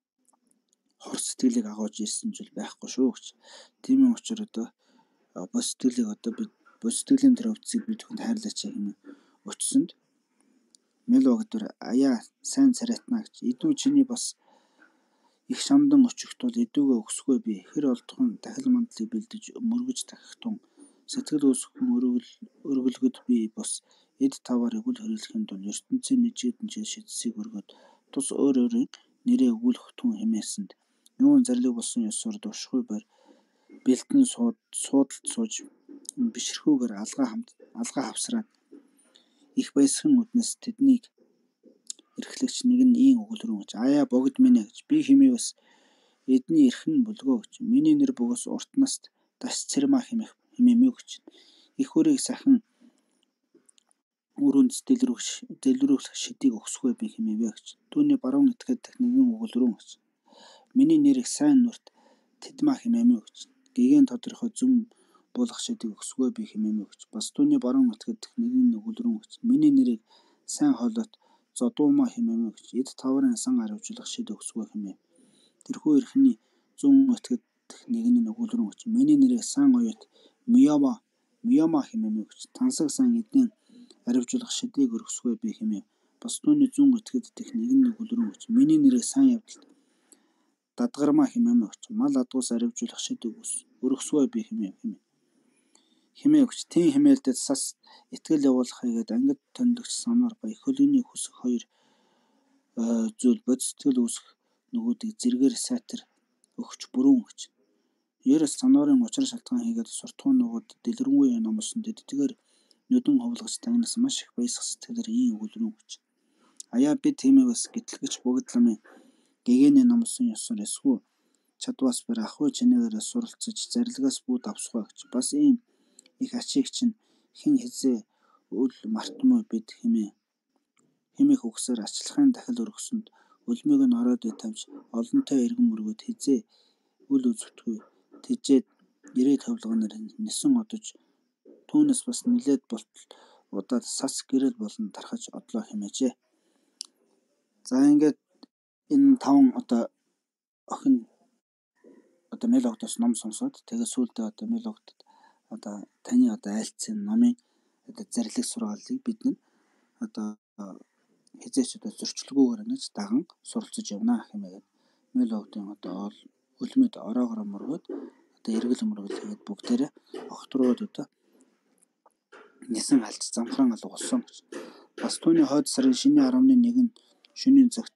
хор сэтгэлийг агуулж ирсэн зүйл байхгүй шүү гэж. Тиймээ учраас одоо бос сэтгэлийг одоо бид бос сэтгэлийн тэр өвцгийг бид хүнд хайрлаач хэмээн өчсөнд мэл өгдөр аяа сайн царайтнаа гэж идүү чиний бас их шамдан очихт бол эдүүгээ өгсгөө би хэр олдхон дахил мандлыг бэлдэж мөргөж тахихтун сэтгэл үүсгэн өргөл өргөлгөд би бас эд таваарыг үл хэрэглэхийн тулд ертөнцийн нэжээдэн шидсийг өргөд тус өөр өөрийн нэрээ өгүүлэх түн хэмээсэнд юун зарлиг болсон ёсоор дуршгүй байр бэлтэн суудалд сууж бишрхүүгээр алгаа хамт алгаа хавсраад их баясган үднэс тэднийг эрхлэгч нэг нь ийм өгүүлрүүн гэж аяа богд минь гэж би хэмээх бас эдний эрхэн бүлгөө гэж миний нэр богос урт наст дас цэрмаа хэмээх хэмээмүү гэж их үрийг сахан өрөөнд дэлрүүх дэлрүүлэх шидийг өгсгөө би хэмээвэ гэж түүний баруун этгээд нэгэн өгүүлрүүн гэж миний нэрийг сайн нүрт тэдмаа хэмээмүү гэж гэгээн тодорхой зүм буулгах шидийг өгсгөө би хэмээмүү гэж бас түүний баруун этгээд нэгэн өгүүлрүүн гэж миний нэрийг сайн хоолойт зодуумаа хэмээмүү гэж эд таврын сан аривжуулах шид өгсгөө хэмэв. Тэрхүү эрхний зүүн этгээд нэгэн өгүүлрүүн гэж миний нэрийг сан оёот миома миома хэмээмүү гэж тансаг сан эдийн аривжуулах шидийг өргөсгөө би хэмэв. Бас түүний зүүн этгээд дэх нэгэн өгүүлрүүн гэж миний нэрийг сан явдалд дадгармаа хэмээмүү гэж мал адуус аривжуулах шид өргөсгөө би хэмэв хэмэв. Хэмэв гэж тийм хэмээлтэд сас итгэл явуулах хийгээд ангид тондогч санаар баях хөлөний хүсэх хоёр зүйл бод сэтгэл үүсэх нөгөөдийг зэргээр сайтар өгч бүрүүн гэж ерөөс санаарын учир шалтгаан хийгээд суртахуун нугад дэлгэрэнгүй номлосон тэдгээр нүдэн ховлогч тагнаас маш их баясах сэтгэлээр ийм өгүүлрүүн гэж аяа би тиймээс гэтлэгч богд ламын гэгээний номлосон ёсоор эсгүй чадвас бэр ахуй чинээгээр суралцаж зарилгаас бүгд авсгаа гэж бас ийм их ачийг чинь хэн хизээ үл мартмуу бид хэмээ хэмээх үгсээр ачлахын дахил өргөсөнд үлмийг нь ороод тавьж олонтой иргэн мөргөд хизээ үл үзвтгүй тэжээд ирээд хөвлөгнөр нисэн одож түүнээс бас нилээд болтол удаад сас гэрэл болон тархаж одлоо хэмээжээ. За ингээд энэ таван одоо охин одоо мелогдос ном сонсоод тэгээ сүүлдээ одоо мелогдод одоо таны одоо айлцсан номын одоо зарлиг сургаалыг бид нар одоо хизээч одоо зөрчлгөөгөр нэж даган суралцж явна хэмээгээд мелогдын одоо үлмэд ороогоор мөргөд одоо эргэл мөргөл хийгээд бүгдээрээ огтрууд одоо нисэн алж замхраан алга болсон гэж. Бас түүний хойд сарын шинэ арваны нэгэн шөнийн цагт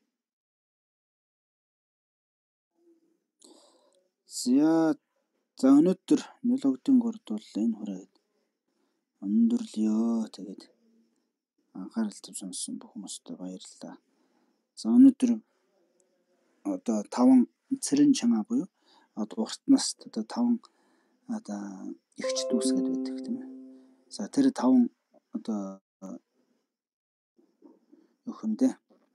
зя за өнөөдөр мелогдын гурд бол энэ хүрээд өндөрлөё тэгээд анхаарал тавьж сонссон бүх хүмүүстээ баярлалаа. За өнөөдөр одоо таван цэрэн чанга буюу одоо урт наст одоо таван одоо эгч дүүс гэдэг байдаг тийм ээ. За тэр таван одоо өхөндөө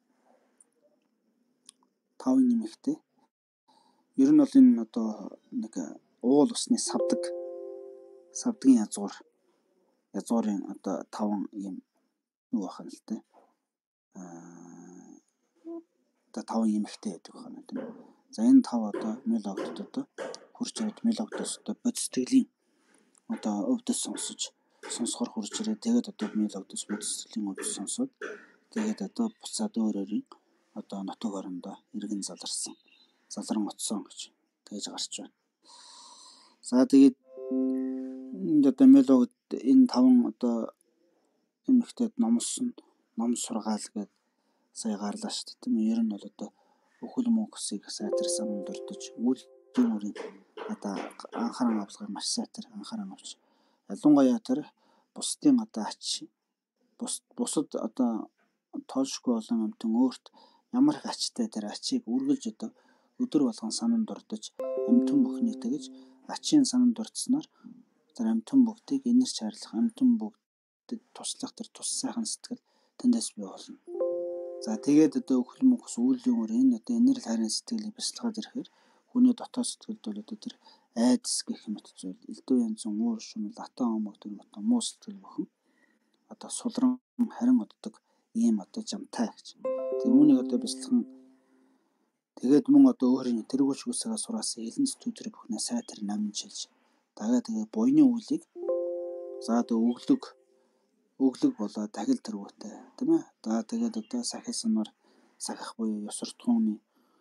таван нэмэгтэй. Ер нь бол энэ одоо нэг уул усны савдаг савдгийн язгуур язгуурын одоо таван юм юу бахна л дээ. Аа одоо таван нэмэгтэй байдаг байна тийм ээ. За энэ тав одоо мелогдод одоо хурж ирээд мелогдос одоо бод сэтгэлийн одоо өвдөс сонсож сонсохоор хурж ирээд тэгээд одоо мелогдос бод сэтгэлийн өвдөс сонсоод тэгээд одоо буцаад өөр өөрийн одоо нутаг орондоо иргэн заларсан залран оцсон гэж тэгж гарч байна. За тэгээд энд одоо мелогд энэ таван одоо эмэгтэйд номлосон ном сургаал гэдэг сая гарлаа шүү дээ тийм ээ. Ер нь бол одоо өхөл мөнгөсийг сайтар самд дурдж үл дүмөрийн одоо анхаарал авлагыг маш сайтар анхаарал авч ялангуяа тэр бусдын одоо ач бус бусад одоо тоошгүй олон амтэн өөрт ямар их ачтай тэр ачийг үргэлж одоо өдөр болгон сананд дурдж амтэн бүхний тэгж ачийн сананд дурдснаар тэр амтэн бүгдийг инэрч хайрлах амтэн бүгдэд туслах тэр тус сайхан сэтгэл тэндээс бий болно. За тэгээд одоо өхөл мөнгөс үүлийн өөр энэ одоо инэрл хайрын сэтгэлийг бясалгаад ирэхээр хүний дотоод сэтгэлд бол одоо тэр айдас гэх мэт зүйл элдв янзын уур шунал атаа омог тэр одоо муу сэтгэл бүхэн одоо сулран харин оддог ийм одоо жамтай гэж. Тэр үүнийг одоо бясалхан тэгээд мөн одоо өөрийн тэргүүлч үсгээ сураасан элен студио бүхнээ сайтар намжилж дагаа тэгээ буйны үлийг за одоо өглөг өглөг болоо тагил тэргүүтэй тийм ээ. За тэгээд одоо сахил санаар сахих буюу ёс суртахууны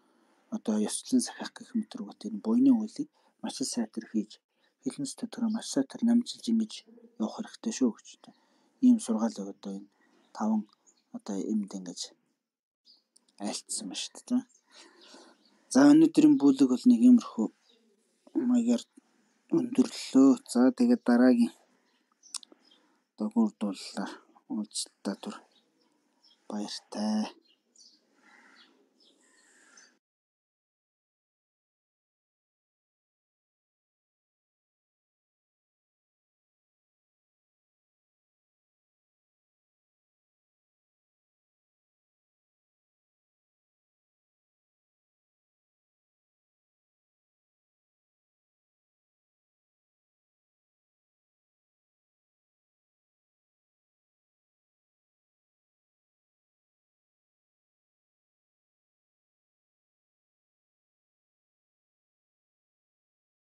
одоо ёслон сахих гэх мэтрүүгт энэ буйны үйлийг маш их сайтар хийж хэлнэс төдгөрөө маш сайтар намжилж ингэж явах хэрэгтэй шүү гэж. Ийм сургаалыг одоо энэ таван одоо эмд ингэж айлтсан ба шүү дээ. За өнөөдрийн бүлэг бол нэг иймэрхүү маягаар өндөрлөлөө. За тэгээд дараагийн одоо гурдууллаар уулзалтаа түр баяртай.